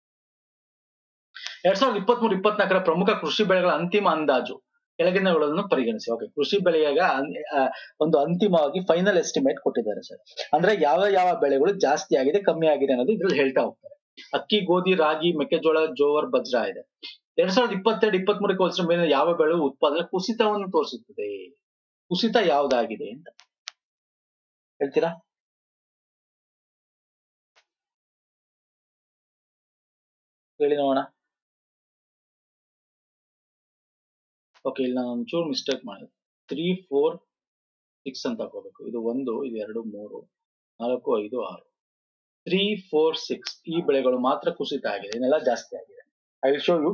[SPEAKER 1] ಎರಡ್ ಸಾವಿರದ ಇಪ್ಪತ್ತ್ ಮೂರು ಇಪ್ಪತ್ನಾಲ್ಕರ ಪ್ರಮುಖ ಕೃಷಿ ಬೆಳೆಗಳ ಅಂತಿಮ ಅಂದಾಜು ಕೆಳಗಿನವುಗಳನ್ನು ಪರಿಗಣಿಸಿ. ಓಕೆ, ಕೃಷಿ ಬೆಳೆಯಾಗ ಒಂದು ಅಂತಿಮವಾಗಿ ಫೈನಲ್ ಎಸ್ಟಿಮೇಟ್ ಕೊಟ್ಟಿದ್ದಾರೆ ಸರ್. ಅಂದ್ರೆ ಯಾವ ಯಾವ ಬೆಳೆಗಳು ಜಾಸ್ತಿ ಆಗಿದೆ, ಕಮ್ಮಿ ಆಗಿದೆ ಅನ್ನೋದು ಇದ್ರಲ್ಲಿ ಹೇಳ್ತಾ ಹೋಗ್ತಾರೆ. ಅಕ್ಕಿ, ಗೋಧಿ, ರಾಗಿ, ಮೆಕ್ಕೆಜೋಳ, ಜೋವರ್, ಬಜ್ರಾ ಇದೆ. ಎರಡ್ ಸಾವಿರದ ಇಪ್ಪತ್ತೆರಡು ಇಪ್ಪತ್ತ್ ಮೂರಕ್ಕೆ ಹೋಲಿಸಿದ ಮೇಲೆ ಯಾವ ಬೆಳೆ ಉತ್ಪಾದನೆ ಕುಸಿತವನ್ನು ತೋರಿಸುತ್ತದೆ? ಕುಸಿತ ಯಾವ್ದಾಗಿದೆ ಅಂತ ಹೇಳ್ತೀರಾ? ಹೇಳಿ ನೋಡೋಣ. ಓಕೆ, ಇಲ್ಲಿ ನಾನು ಒಂಚೂರು ಮಿಸ್ಟೇಕ್ ಮಾಡಿದೆ. ತ್ರೀ ಫೋರ್ ಸಿಕ್ಸ್ ಅಂತ ಹಾಕೋಬೇಕು. ಇದು ಒಂದು, ಇದು ಎರಡು, ಮೂರು, ನಾಲ್ಕು, ಐದು, ಆರು. ತ್ರೀ ಫೋರ್ ಸಿಕ್ಸ್ ಈ ಬೆಳೆಗಳು ಮಾತ್ರ ಕುಸಿತ ಆಗಿದೆ, ಇದನ್ನೆಲ್ಲ ಜಾಸ್ತಿ ಆಗಿದೆ. I will show you.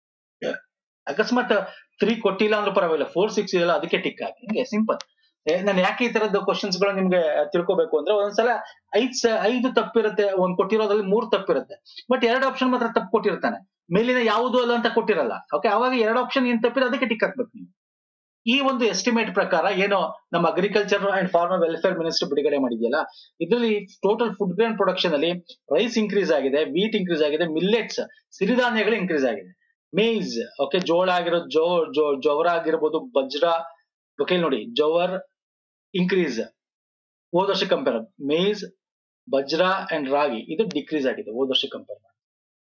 [SPEAKER 1] ಅಕಸ್ಮಾತ್ ತ್ರೀ ಕೊಟ್ಟಿಲ್ಲ ಅಂದ್ರೂ ಪರವಾಗಿಲ್ಲ, ಫೋರ್ ಸಿಕ್ಸ್ ಇದೆಲ್ಲ ಅದಕ್ಕೆ ಟಿಕ್ ಹಾಕಿ. ಹಿಂಗೆ ಸಿಂಪಲ್. ನಾನು ಯಾಕೆ ಈ ತರದ ಕ್ವಶನ್ಸ್ ಗಳು ನಿಮ್ಗೆ ತಿಳ್ಕೊಬೇಕು ಅಂದ್ರೆ, ಒಂದ್ಸಲ ಐದ್ ಐದು ತಪ್ಪಿರುತ್ತೆ, ಒಂದ್ ಕೊಟ್ಟಿರೋದ್ರಲ್ಲಿ ಮೂರ್ ತಪ್ಪಿರುತ್ತೆ, ಬಟ್ ಎರಡು ಆಪ್ಷನ್ ಮಾತ್ರ ತಪ್ಪು ಕೊಟ್ಟಿರ್ತಾನೆ, ಮೇಲಿನ ಯಾವುದು ಅಲ್ಲ ಅಂತ ಕೊಟ್ಟಿರಲ್ಲ. ಓಕೆ, ಅವಾಗ ಎರಡು ಆಪ್ಷನ್ ಏನ್ ತಪ್ಪಿರೋ ಅದಕ್ಕೆ ಟಿಕ್ ಹಾಕ್ಬೇಕು ನೀವು. ಈ ಒಂದು ಎಸ್ಟಿಮೇಟ್ ಪ್ರಕಾರ ಏನೋ ನಮ್ಮ agriculture and farmer welfare minister ಬಿಡುಗಡೆ ಮಾಡಿದೆಯಲ್ಲ, ಇದರಲ್ಲಿ ಟೋಟಲ್ ಫುಡ್ ಗ್ರೇನ್ ಪ್ರೊಡಕ್ಷನ್ ಅಲ್ಲಿ ರೈಸ್ ಇನ್ಕ್ರೀಸ್ ಆಗಿದೆ, ವೀಟ್ ಇನ್ಕ್ರೀಸ್ ಆಗಿದೆ, ಮಿಲ್ಲೆಟ್ಸ್ ಸಿರಿಧಾನ್ಯಗಳು ಇನ್ಕ್ರೀಸ್ ಆಗಿದೆ, ಮೇಜ್ ಓಕೆ ಜೋಳ ಆಗಿರೋದು, ಜೋ ಜೋ ಜೋವರ ಆಗಿರ್ಬೋದು, ಬಜ್ರಾ. ಓಕೆ ನೋಡಿ, ಜೋವರ್ ಇನ್ಕ್ರೀಸ್ ಹೋದ ವರ್ಷ ಕಂಪೇರ್, ಮೇಜ್, ಬಜ್ರಾ ಅಂಡ್ ರಾಗಿ ಇದು ಡಿಕ್ರೀಸ್ ಆಗಿದೆ ಹೋದ ವರ್ಷ ಕಂಪೇರ್ ಮಾಡಿ.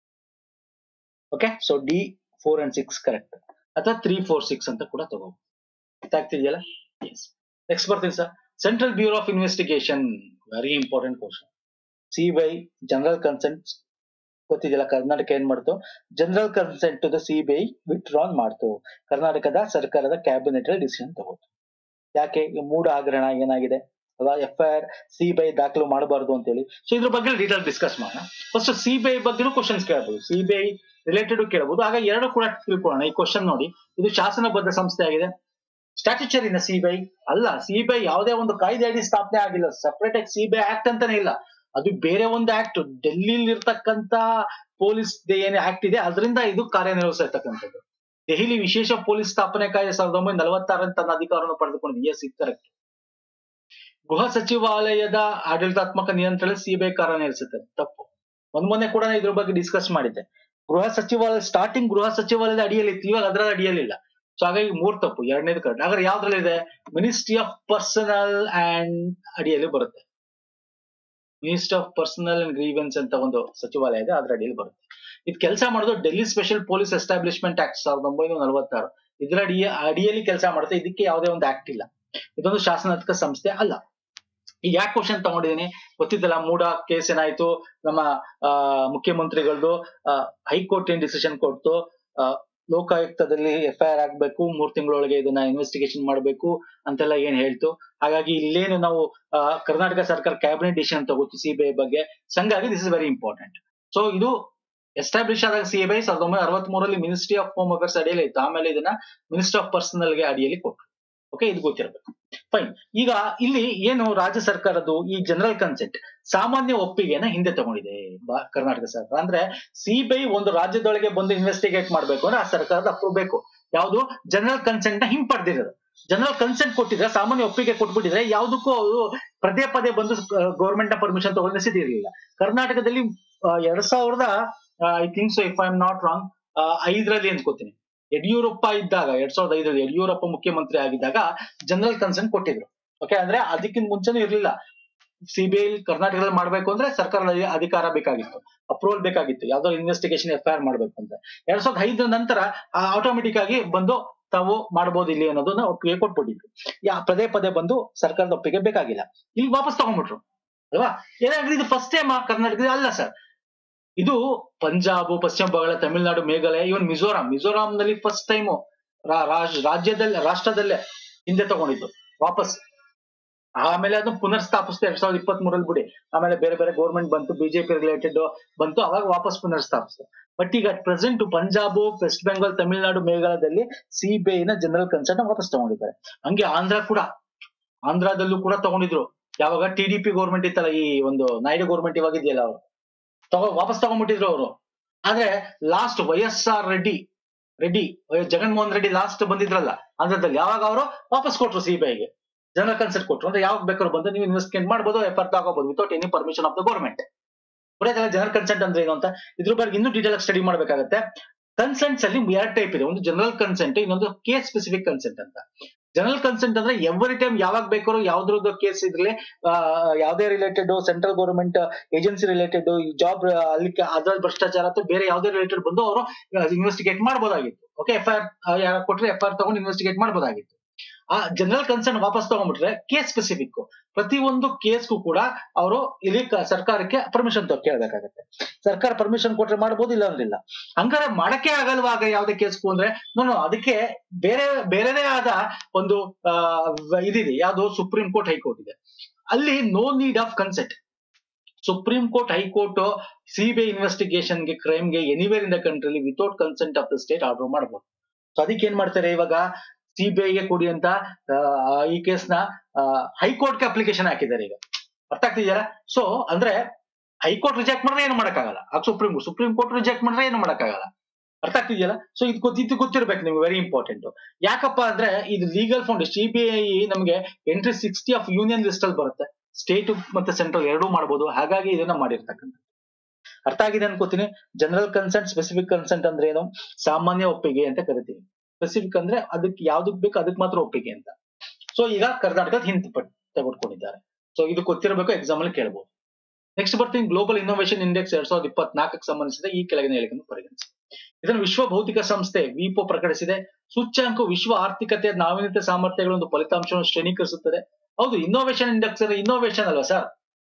[SPEAKER 1] Okay, so D four and six correct, ಅಥವಾ ತ್ರೀ ಫೋರ್ ಸಿಕ್ಸ್ ಅಂತ ಕೂಡ ತಗೋಬಹುದು. ಆಗ್ತಿದೆಯಲ್ಲ? ಎಸ್. ನೆಕ್ಸ್ಟ್ ಬರ್ತೀನಿ sir. Central Bureau of Investigation, very important question. C by general consent ಗೊತ್ತಿದೆಯಲ್ಲ, ಕರ್ನಾಟಕ ಏನ್ ಮಾಡ್ತು, general consent to the C B I withdrawn ಮಾಡ್ತು. ಕರ್ನಾಟಕದ ಸರ್ಕಾರದ ಕ್ಯಾಬಿನೆಟ್ ಅಲ್ಲಿ ಡಿಸಿಷನ್ ತಗೋತು. ಯಾಕೆ? ಈ ಮೂಢ ಹಗರಣ ಏನಾಗಿದೆ ಅಲ್ವಾ, F I R C B I ದಾಖಲು ಮಾಡಬಾರ್ದು ಅಂತ ಹೇಳಿ. ಸೊ ಇದ್ರ ಬಗ್ಗೆ ಡೀಟೇಲ್ ಡಿಸ್ಕಸ್ ಮಾಡೋಣ. ಫಸ್ಟ್ ಸಿ ಬಿ ಐ ಬಗ್ಗೆ ಕ್ವಶನ್ಸ್ ಕೇಳಬಹುದು, ಸಿ ಬಿ ಐ ರಿಲೇಟೆಡ್ ಕೇಳಬಹುದು. ಆಗ ಎರಡು ಕೂಡ ತಿಳ್ಕೊಳ್ಳೋಣ. ಈ ಕ್ವಶನ್ ನೋಡಿ, ಇದು ಶಾಸನಬದ್ಧ ಸಂಸ್ಥೆ ಆಗಿದೆ. ಸ್ಟ್ಯಾಟ್ಯುಚರಿನ ಸಿಬಿಐ ಅಲ್ಲ, ಸಿಬಿಐ ಯಾವುದೇ ಒಂದು ಕಾಯ್ದೆ ಅಡಿ ಸ್ಥಾಪನೆ ಆಗಿಲ್ಲ, ಸಪರೇಟ್ ಆಗಿ ಸಿಬಿಐ ಆಕ್ಟ್ ಅಂತಾನೆ ಇಲ್ಲ, ಅದು ಬೇರೆ ಒಂದು ಆಕ್ಟ್, ಡೆಲ್ಲಿಲಿ ಇರ್ತಕ್ಕಂತ ಪೊಲೀಸ್ ಏನ್ ಆಕ್ಟ್ ಇದೆ ಅದರಿಂದ ಇದು ಕಾರ್ಯನಿರ್ವಹಿಸಿರ್ತಕ್ಕಂಥದ್ದು. ದೆಹಲಿ ವಿಶೇಷ ಪೊಲೀಸ್ ಸ್ಥಾಪನೆ ಕಾಯ್ದೆ ಸಾವಿರದ ಒಂಬೈನೂರ ನಲವತ್ತಾರರಲ್ಲಿ ತನ್ನ ಅಧಿಕಾರವನ್ನು ಪಡೆದುಕೊಂಡಿದೆ. ಎಸ್, ಇದು ಕರೆಕ್ಟ್. ಗೃಹ ಸಚಿವಾಲಯದ ಆಡಳಿತಾತ್ಮಕ ನಿಯಂತ್ರಣ ಸಿಬಿಐ ಕಾರ್ಯನಿರ್ವಹಿಸುತ್ತದೆ. ತಪ್ಪು. ಒಂದ್ ಮೊನ್ನೆ ಕೂಡ ಇದ್ರ ಬಗ್ಗೆ ಡಿಸ್ಕಸ್ ಮಾಡಿದ್ದೆ. ಗೃಹ ಸಚಿವಾಲಯ ಸ್ಟಾರ್ಟಿಂಗ್ ಗೃಹ ಸಚಿವಾಲಯದ ಅಡಿಯಲ್ಲಿ ಇತ್ತು, ಇವಾಗ ಅದರ ಅಡಿಯಲ್ಲಿಲ್ಲ. ಸೊ ಹಾಗಾಗಿ ಮೂರ್ ತಪ್ಪು, ಎರಡನೇದು ಕರೆಕ್ಟ್. ಹಾಗಾದ್ರೆ ಯಾವ್ದ್ರಲ್ಲಿ ಇದೆ? ಮಿನಿಸ್ಟ್ರಿ ಆಫ್ ಪರ್ಸನಲ್ ಅಂಡ್ ಅಡಿಯಲ್ಲಿ ಬರುತ್ತೆ. Ministry of personnel and grievance ಅಂತ ಒಂದು ಸಚಿವಾಲಯ ಇದೆ, ಅದ್ರ ಅಡಿಯಲ್ಲಿ ಬರುತ್ತೆ. ಇದು ಕೆಲಸ ಮಾಡೋದು Delhi special police establishment act ಸಾವಿರದ ಒಂಬೈನೂರ ನಲವತ್ತಾರು, ಇದರ ಅಡಿಯ ಅಡಿಯಲ್ಲಿ ಕೆಲಸ ಮಾಡುತ್ತೆ. ಇದಕ್ಕೆ ಯಾವುದೇ ಒಂದು ಆಕ್ಟ್ ಇಲ್ಲ, ಇದೊಂದು ಶಾಸನಾತ್ಮಕ ಸಂಸ್ಥೆ ಅಲ್ಲ. ಈಗ ಯಾಕೆ ಕ್ವಶನ್ ತಗೊಂಡಿದ್ದೀನಿ ಗೊತ್ತಿದ್ದಲ್ಲ. ಮೂಡ ಕೇಸ್ ಏನಾಯ್ತು, ನಮ್ಮ ಆ ಮುಖ್ಯಮಂತ್ರಿಗಳದ್ದು ಹೈಕೋರ್ಟ್ ಏನ್ ಡಿಸಿಷನ್ ಕೊಡ್ತು, ಲೋಕಾಯುಕ್ತದಲ್ಲಿ ಎಫ್ ಐ ಆರ್ ಆಗ್ಬೇಕು, ಮೂರ್ ತಿಂಗಳೊಳಗೆ ಇದನ್ನ ಇನ್ವೆಸ್ಟಿಗೇಷನ್ ಮಾಡ್ಬೇಕು ಅಂತೆಲ್ಲ ಏನ್ ಹೇಳ್ತು. ಹಾಗಾಗಿ ಇಲ್ಲೇನು ನಾವು ಕರ್ನಾಟಕ ಸರ್ಕಾರ ಕ್ಯಾಬಿನೆಟ್ ಡಿಸಿಷನ್ ತಗೋತು ಸಿಬಿಐ ಬಗ್ಗೆ. ಹಂಗಾಗಿ this is very important. So ಇದು ಎಸ್ಟಾಬ್ಲಿಷ್ ಆದಾಗ ಸಿಬಿಐ ಸಾವಿರದ ಒಂಬೈನೂರ ಅರವತ್ತ್ ಮೂರಲ್ಲಿ ಮಿನಿಸ್ಟ್ರಿ ಆಫ್ ಹೋಮ್ ಅಫೇರ್ಸ್ ಅಡಿಯಲ್ಲಿ ಇತ್ತು, ಆಮೇಲೆ ಇದನ್ನ ಮಿನಿಸ್ಟರ್ ಆಫ್ ಪರ್ಸನಲ್ ಗೆ ಅಡಿಯಲ್ಲಿ ಕೊಟ್ಟರು. ಓಕೆ, ಇದು ಗೊತ್ತಿರಬೇಕು. ಫೈನ್. ಈಗ ಇಲ್ಲಿ ಏನು ರಾಜ್ಯ ಸರ್ಕಾರದ್ದು ಈ ಜನರಲ್ ಕನ್ಸೆಂಟ್ ಸಾಮಾನ್ಯ ಒಪ್ಪಿಗೆನ ಹಿಂದೆ ತಗೊಂಡಿದೆ ಕರ್ನಾಟಕ ಸರ್ಕಾರ. ಅಂದ್ರೆ ಸಿಬಿಐ ಒಂದು ರಾಜ್ಯದೊಳಗೆ ಬಂದು ಇನ್ವೆಸ್ಟಿಗೇಟ್ ಮಾಡ್ಬೇಕು ಅಂದ್ರೆ ಆ ಸರ್ಕಾರದ ಅಪ್ರೂವ್ ಬೇಕು. ಯಾವುದು? ಜನರಲ್ ಕನ್ಸೆಂಟ್ ನ ಹಿಂಪಡೆದಿರೋದು. ಜನರಲ್ ಕನ್ಸೆಂಟ್ ಕೊಟ್ಟಿದ್ರೆ, ಸಾಮಾನ್ಯ ಒಪ್ಪಿಗೆ ಕೊಟ್ಬಿಟ್ಟಿದ್ರೆ ಯಾವುದಕ್ಕೂ ಅವರು ಪದೇ ಪದೇ ಬಂದು ಗೌರ್ಮೆಂಟ್ ನ ಪರ್ಮಿಷನ್ ತಗೊಳ್ಳೋ ಸ್ಥಿತಿ ಇರಲಿಲ್ಲ. ಕರ್ನಾಟಕದಲ್ಲಿ ಎರಡ್ ಸಾವಿರದ I think so if I am not wrong ಐದರಲ್ಲಿ ಅನ್ಕೋತೀನಿ, ಯಡಿಯೂರಪ್ಪ ಇದ್ದಾಗ, ಎರಡ್ ಸಾವಿರದ ಐದರಲ್ಲಿ ಯಡಿಯೂರಪ್ಪ ಮುಖ್ಯಮಂತ್ರಿ ಆಗಿದ್ದಾಗ ಜನರಲ್ ಕನ್ಸೆಂಟ್ ಕೊಟ್ಟಿದ್ರು. ಓಕೆ, ಅಂದ್ರೆ ಅದಕ್ಕಿಂತ ಮುಂಚೆನೂ ಇರ್ಲಿಲ್ಲ. ಸಿಬಿಐ ಕರ್ನಾಟಕದಲ್ಲಿ ಮಾಡ್ಬೇಕು ಅಂದ್ರೆ ಸರ್ಕಾರದ ಅಧಿಕಾರ ಬೇಕಾಗಿತ್ತು, ಅಪ್ರೂವಲ್ ಬೇಕಾಗಿತ್ತು, ಯಾವ್ದೋ ಇನ್ವೆಸ್ಟಿಗೇಷನ್ ಎಫ್ ಐ ಆರ್ ಮಾಡ್ಬೇಕು ಅಂದ್ರೆ. ಎರಡ್ ಸಾವಿರದ ಐದರ ನಂತರ ಆಟೋಮೆಟಿಕ್ ಆಗಿ ಬಂದು ತಾವು ಮಾಡಬಹುದು ಇಲ್ಲಿ ಅನ್ನೋದನ್ನ ಒಪ್ಪಿಗೆ ಕೊಟ್ಬಿಟ್ಟಿದ್ರು. ಯಾ ಪದೇ ಪದೇ ಬಂದು ಸರ್ಕಾರದ ಒಪ್ಪಿಗೆ ಬೇಕಾಗಿಲ್ಲ, ಇಲ್ಲಿ ವಾಪಸ್ ತಗೊಂಡ್ಬಿಟ್ರು ಅಲ್ವಾ. ಏನಾಗ್ಲಿ, ಇದು ಫಸ್ಟ್ ಟೈಮ್ ಕರ್ನಾಟಕದಲ್ಲಿ ಅಲ್ಲ ಸರ್, ಇದು ಪಂಜಾಬ್, ಪಶ್ಚಿಮ ಬಂಗಾಳ, ತಮಿಳುನಾಡು, ಮೇಘಾಲಯ, ಇವನ್ ಮಿಜೋರಾಂ ಮಿಜೋರಾಂ ನಲ್ಲಿ ಫಸ್ಟ್ ಟೈಮ್ ರಾಜ್ಯದಲ್ಲಿ ರಾಷ್ಟ್ರದಲ್ಲೇ ಹಿಂದೆ ತಗೊಂಡಿದ್ದು ವಾಪಸ್. ಆಮೇಲೆ ಅದನ್ನ ಪುನರ್ ಸ್ಥಾಪಿಸ್ತು ಎರಡ್ ಸಾವಿರದ ಇಪ್ಪತ್ತ್ ಮೂರಲ್ಲಿ ಬಿಡಿ. ಆಮೇಲೆ ಬೇರೆ ಬೇರೆ ಗೌರ್ಮೆಂಟ್ ಬಂತು, ಬಿಜೆಪಿ ರಿಲೇಟೆಡ್ ಬಂತು, ಅವಾಗ ವಾಪಸ್ ಪುನರ್ ಸ್ಥಾಪಿಸ್ತು. ಬಟ್ ಈಗ ಅಟ್ ಪ್ರೆಸೆಂಟ್ ಪಂಜಾಬ್, ವೆಸ್ಟ್ ಬೆಂಗಾಲ್, ತಮಿಳುನಾಡು, ಮೇಘಾಲಯದಲ್ಲಿ ಸಿಬಿಐ ನ ಜನರಲ್ ಕನ್ಸೆಂಟ್ ವಾಪಸ್ ತಗೊಂಡಿದ್ದಾರೆ. ಹಂಗೆ ಆಂಧ್ರ ಕೂಡ, ಆಂಧ್ರದಲ್ಲೂ ಕೂಡ ತಗೊಂಡಿದ್ರು. ಯಾವಾಗ ಟಿ ಡಿ ಪಿ ಗೌರ್ಮೆಂಟ್ ಇತ್ತಲ್ಲ, ಈ ಒಂದು ನಾಯ್ಡು ಗೌರ್ಮೆಂಟ್ ಇವಾಗ ಇದೆಯಲ್ಲ, ಅವರು ತಗೋ ವಾಪಸ್ ತಗೊಂಡ್ಬಿಟ್ಟಿದ್ರು ಅವರು. ಆದ್ರೆ last Y S R Reddy Reddy Jaganmohan Reddy last ಬಂದಿದ್ರಲ್ಲ ಆಂಧ್ರದಲ್ಲಿ, ಯಾವಾಗ ಅವರು ವಾಪಸ್ ಕೊಟ್ರು ಸಿಬಿಐಗೆ ಜನರಲ್ ಕನ್ಸೆಂಟ್ ಕೊಟ್ರು. ಅಂದ್ರೆ ಯಾವಾಗ ಬೇಕಾದ್ರೂ ಬಂದು ನೀವು ಇನ್ವೆಸ್ಟ್ಮೆಂಟ್ ಮಾಡ್ಬೋದು, ಎಫ್ ಆರ್ ತಗೋಬಹುದು without any permission of the government. ಗೊತ್ತಾಯ್ತಲ್ಲ ಜನರಲ್ ಕನ್ಸೆಂಟ್ ಅಂದ್ರೆ ಏನು ಅಂತ. ಇದ್ರ ಬಗ್ಗೆ ಇನ್ನೂ ಡೀಟೇಲ್ ಆಗಿ ಸ್ಟಡಿ ಮಾಡ್ಬೇಕಾಗತ್ತೆ. ಕನ್ಸೆಂಟ್ಸ್ ಅಲ್ಲಿ ಎರಡು ಟೈಪ್ ಇದೆ, ಒಂದು ಜನರಲ್ ಕನ್ಸೆಂಟ್, ಇನ್ನೊಂದು ಕೇಸ್ ಸ್ಪೆಸಿಫಿಕ್ ಕನ್ಸೆಂಟ್ ಅಂತ. ಜನರಲ್ ಕನ್ಸೆಂಟ್ ಅಂದ್ರೆ ಎವ್ರಿ ಟೈಮ್ ಯಾವಾಗ ಬೇಕಾದ್ರೂ ಯಾವ್ದ್ರದ್ದು ಕೇಸ್ ಇದ್ರಲ್ಲಿ ಯಾವ್ದೇ related central government agency related job ಅಲ್ಲಿ ಅದ್ರ ಭ್ರಷ್ಟಾಚಾರ ಅಥವಾ ಬೇರೆ ಯಾವ್ದೇ ರಿಲೇಟೆಡ್ ಬಂದು ಅವರು ಇನ್ವೆಸ್ಟಿಗೇಟ್ ಮಾಡಬಹುದಾಗಿತ್ತು. ಓಕೆ, ಎಫ್ ಐ ಆರ್ ಕೊಟ್ರೆ ಎಫ್ ಐ ಆರ್ ತಗೊಂಡು ಇನ್ವೆಸ್ಟಿಗೇಟ್ ಮಾಡಬಹುದಾಗಿತ್ತು. ಆ ಜನರಲ್ ಕನ್ಸರ್ನ್ ವಾಪಸ್ ತಗೊಂಡ್ಬಿಟ್ರೆ ಕೇಸ್ ಸ್ಪೆಸಿಫಿಕ್ ಪ್ರತಿ ಒಂದು ಕೇಸ್ಗೂ ಕೂಡ ಅವರು ಇಲ್ಲಿ ಸರ್ಕಾರಕ್ಕೆ ಪರ್ಮಿಷನ್ ಕೇಳಬೇಕಾಗತ್ತೆ. ಸರ್ಕಾರ ಪರ್ಮಿಷನ್ ಕೊಟ್ರೆ ಮಾಡ್ಬೋದು, ಇಲ್ಲ ಅಂದ್ರೆ ಇಲ್ಲ. ಹಂಗಾರೆ ಮಾಡಕ್ಕೆ ಆಗಲ್ವಾಗ ಯಾವ್ದೇ ಕೇಸ್ಗೂ ಅಂದ್ರೆ ನೋನು ಅದಕ್ಕೆ ಬೇರೆ ಬೇರೆದೇ ಆದ ಒಂದು ಅಹ್ ಇದಿದೆ, ಯಾವ್ದು ಸುಪ್ರೀಂ ಕೋರ್ಟ್ ಹೈಕೋರ್ಟ್ ಇದೆ. ಅಲ್ಲಿ no need of consent. Supreme court high court CBI investigation ಗೆ ಕ್ರೈಮ್ ಗೆ anywhere in the country without consent of the state order ಮಾಡಬಹುದು. ಸೊ ಅದಕ್ಕೆ ಏನ್ ಮಾಡ್ತಾರೆ ಇವಾಗ ಸಿಬಿಐಗೆ ಕೊಡಿ ಅಂತ ಈ ಕೇಸ್ ನ ಹೈಕೋರ್ಟ್ ಗೆ ಅಪ್ಲಿಕೇಶನ್ ಹಾಕಿದ್ದಾರೆ ಈಗ. ಅರ್ಥ ಆಗ್ತಿದೆಯಲ್ಲ? ಸೊ ಅಂದ್ರೆ ಹೈಕೋರ್ಟ್ ರಿಜೆಕ್ಟ್ ಮಾಡಿದ್ರೆ ಏನು ಮಾಡಕ್ಕಾಗಲ್ಲ, ಆ supreme court supreme court reject ಮಾಡಿದ್ರೆ ಏನು ಮಾಡಕ್ಕಾಗಲ್ಲ. ಅರ್ಥ ಆಗ್ತಿದೆಯಲ್ಲ? ಸೊ ಇದು ಗೊತ್ತಿದ್ದು ಗೊತ್ತಿರ್ಬೇಕು ನಿಮ್ಗೆ, ವೆರಿ ಇಂಪಾರ್ಟೆಂಟ್. ಯಾಕಪ್ಪ ಅಂದ್ರೆ ಇದು ಲೀಗಲ್ ಫೌಂಡೇಶನ್. ಸಿಬಿಐ ನಮಗೆ entry sixty of union list ಅಲ್ಲಿ ಬರುತ್ತೆ, ಸ್ಟೇಟ್ ಮತ್ತೆ ಸೆಂಟ್ರಲ್ ಎರಡೂ ಮಾಡಬಹುದು. ಹಾಗಾಗಿ ಇದನ್ನ ಮಾಡಿರ್ತಕ್ಕಂಥ ಅರ್ಥ ಆಗಿದೆ ಅನ್ಕೋತೀನಿ. ಜನರಲ್ ಕನ್ಸೆಂಟ್, ಸ್ಪೆಸಿಫಿಕ್ ಕನ್ಸೆಂಟ್ ಅಂದ್ರೆ ಏನು? ಸಾಮಾನ್ಯ ಒಪ್ಪಿಗೆ ಅಂತ ಕರಿತೀವಿ. ಸ್ಪೆಸಿಫಿಕ್ ಅಂದ್ರೆ ಅದಕ್ಕೆ ಯಾವ್ದಕ್ ಬೇಕು ಅದಕ್ಕೆ ಮಾತ್ರ ಒಪ್ಪಿಗೆ ಅಂತ. ಸೊ ಈಗ ಕರ್ನಾಟಕದ ಹಿಂದ್ ತೆಗೆದುಕೊಂಡಿದ್ದಾರೆ. ಸೊ ಇದು ಗೊತ್ತಿರಬೇಕು, ಎಕ್ಸಾಮ್ ಅಲ್ಲಿ ಕೇಳಬಹುದು. ನೆಕ್ಸ್ಟ್ ಬರ್ತೀನಿ, ಗ್ಲೋಬಲ್ ಇನ್ನೋವೇಷನ್ ಇಂಡೆಕ್ಸ್ ಎರಡ್ ಸಾವಿರದ ಇಪ್ಪತ್ನಾಲ್ಕಕ್ಕೆ ಸಂಬಂಧಿಸಿದ ಈ ಕೆಳಗಿನ ಹೇಳಿಕೆಯನ್ನು ಪರಿಗಣಿಸಿ. ಇದನ್ನು ವಿಶ್ವ ಭೌತಿಕ ಸಂಸ್ಥೆ ವಿಪೋ ಪ್ರಕಟಿಸಿದೆ. ಸೂಚ್ಯಂಕ ವಿಶ್ವ ಆರ್ಥಿಕತೆಯ ನಾವೀನ್ಯತೆ ಸಾಮರ್ಥ್ಯಗಳ ಒಂದು ಫಲಿತಾಂಶವನ್ನು ಶ್ರೇಣೀಕರಿಸುತ್ತದೆ. ಹೌದು, ಇನ್ನೋವೇಷನ್ ಇಂಡೆಕ್ಸ್ ಇನ್ನೋವೇಷನ್ ಅಲ್ವಾ ಸರ್?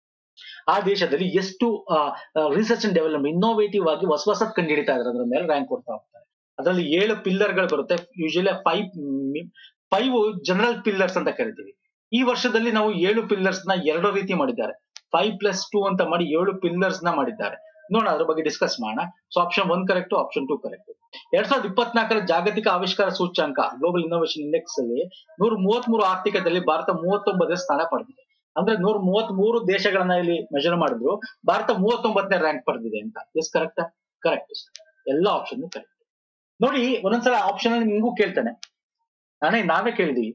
[SPEAKER 1] ಆ ದೇಶದಲ್ಲಿ ಎಷ್ಟು ರಿಸರ್ಚ್ ಅಂಡ್ ಡೆವಲಪ್ಮೆಂಟ್ ಇನ್ನೋವೇಟಿವ್ ಆಗಿ ಹೊಸ ಹೊಸದ್ ಕಂಡು ಹಿಡಿತಾ ಇದ್ದಾರೆ ಅದ್ರ ಮೇಲೆ ರ್ಯಾಂಕ್ ಕೊಡ್ತಾ ಹೋಗ್ತಾರೆ. ಅದರಲ್ಲಿ ಏಳು ಪಿಲ್ಲರ್ ಗಳು ಬರುತ್ತೆ. Usually five five general pillars ಅಂತ ಕರಿತೀವಿ. ಈ ವರ್ಷದಲ್ಲಿ ನಾವು ಏಳು ಪಿಲ್ಲರ್ಸ್ ನ ಎರಡು ರೀತಿ ಮಾಡಿದ್ದಾರೆ. ಫೈವ್ ಪ್ಲಸ್ ಟೂ ಅಂತ ಮಾಡಿ ಏಳು ಪಿಲ್ಲರ್ಸ್ ನ ಮಾಡಿದ್ದಾರೆ. ನೋಡೋಣ, ಅದ್ರ ಬಗ್ಗೆ ಡಿಸ್ಕಸ್ ಮಾಡೋಣ. So option one correct, option two correct. ಎರಡ್ ಸಾವಿರದ ಇಪ್ಪತ್ನಾಲ್ಕರ ಜಾಗತಿಕ ಆವಿಷ್ಕಾರ ಸೂಚ್ಯಂಕ ಗ್ಲೋಬಲ್ ಇನ್ನೋವೇಷನ್ ಇಂಡೆಕ್ಸ್ ಅಲ್ಲಿ ನೂರ ಮೂವತ್ತ್ ಮೂರು ಆರ್ಥಿಕತೆಯಲ್ಲಿ ಭಾರತ ಮೂವತ್ತೊಂಬತ್ತನೇ ಸ್ಥಾನ ಪಡೆದಿದೆ. ಅಂದ್ರೆ ನೂರ ಮೂವತ್ತ್ ಮೂರು ದೇಶಗಳನ್ನ ಇಲ್ಲಿ ಮೆಜರ್ ಮಾಡಿದ್ರು, ಭಾರತ ಮೂವತ್ತೊಂಬತ್ತನೇ ರ್ಯಾಂಕ್ ಪಡೆದಿದೆ ಅಂತ. Yes correct? ಕರೆಕ್ಟ್. ಎಲ್ಲ ಆಪ್ಷನ್ ಕರೆಕ್ಟ್. ನೋಡಿ, ಒಂದೊಂದ್ಸಲ ಆಪ್ಷನ್ ಅಲ್ಲಿ ನಿಮಗೂ ಕೇಳ್ತಾನೆ, ನಾನೇ ನಾವೇ ಕೇಳಿದೀವಿ.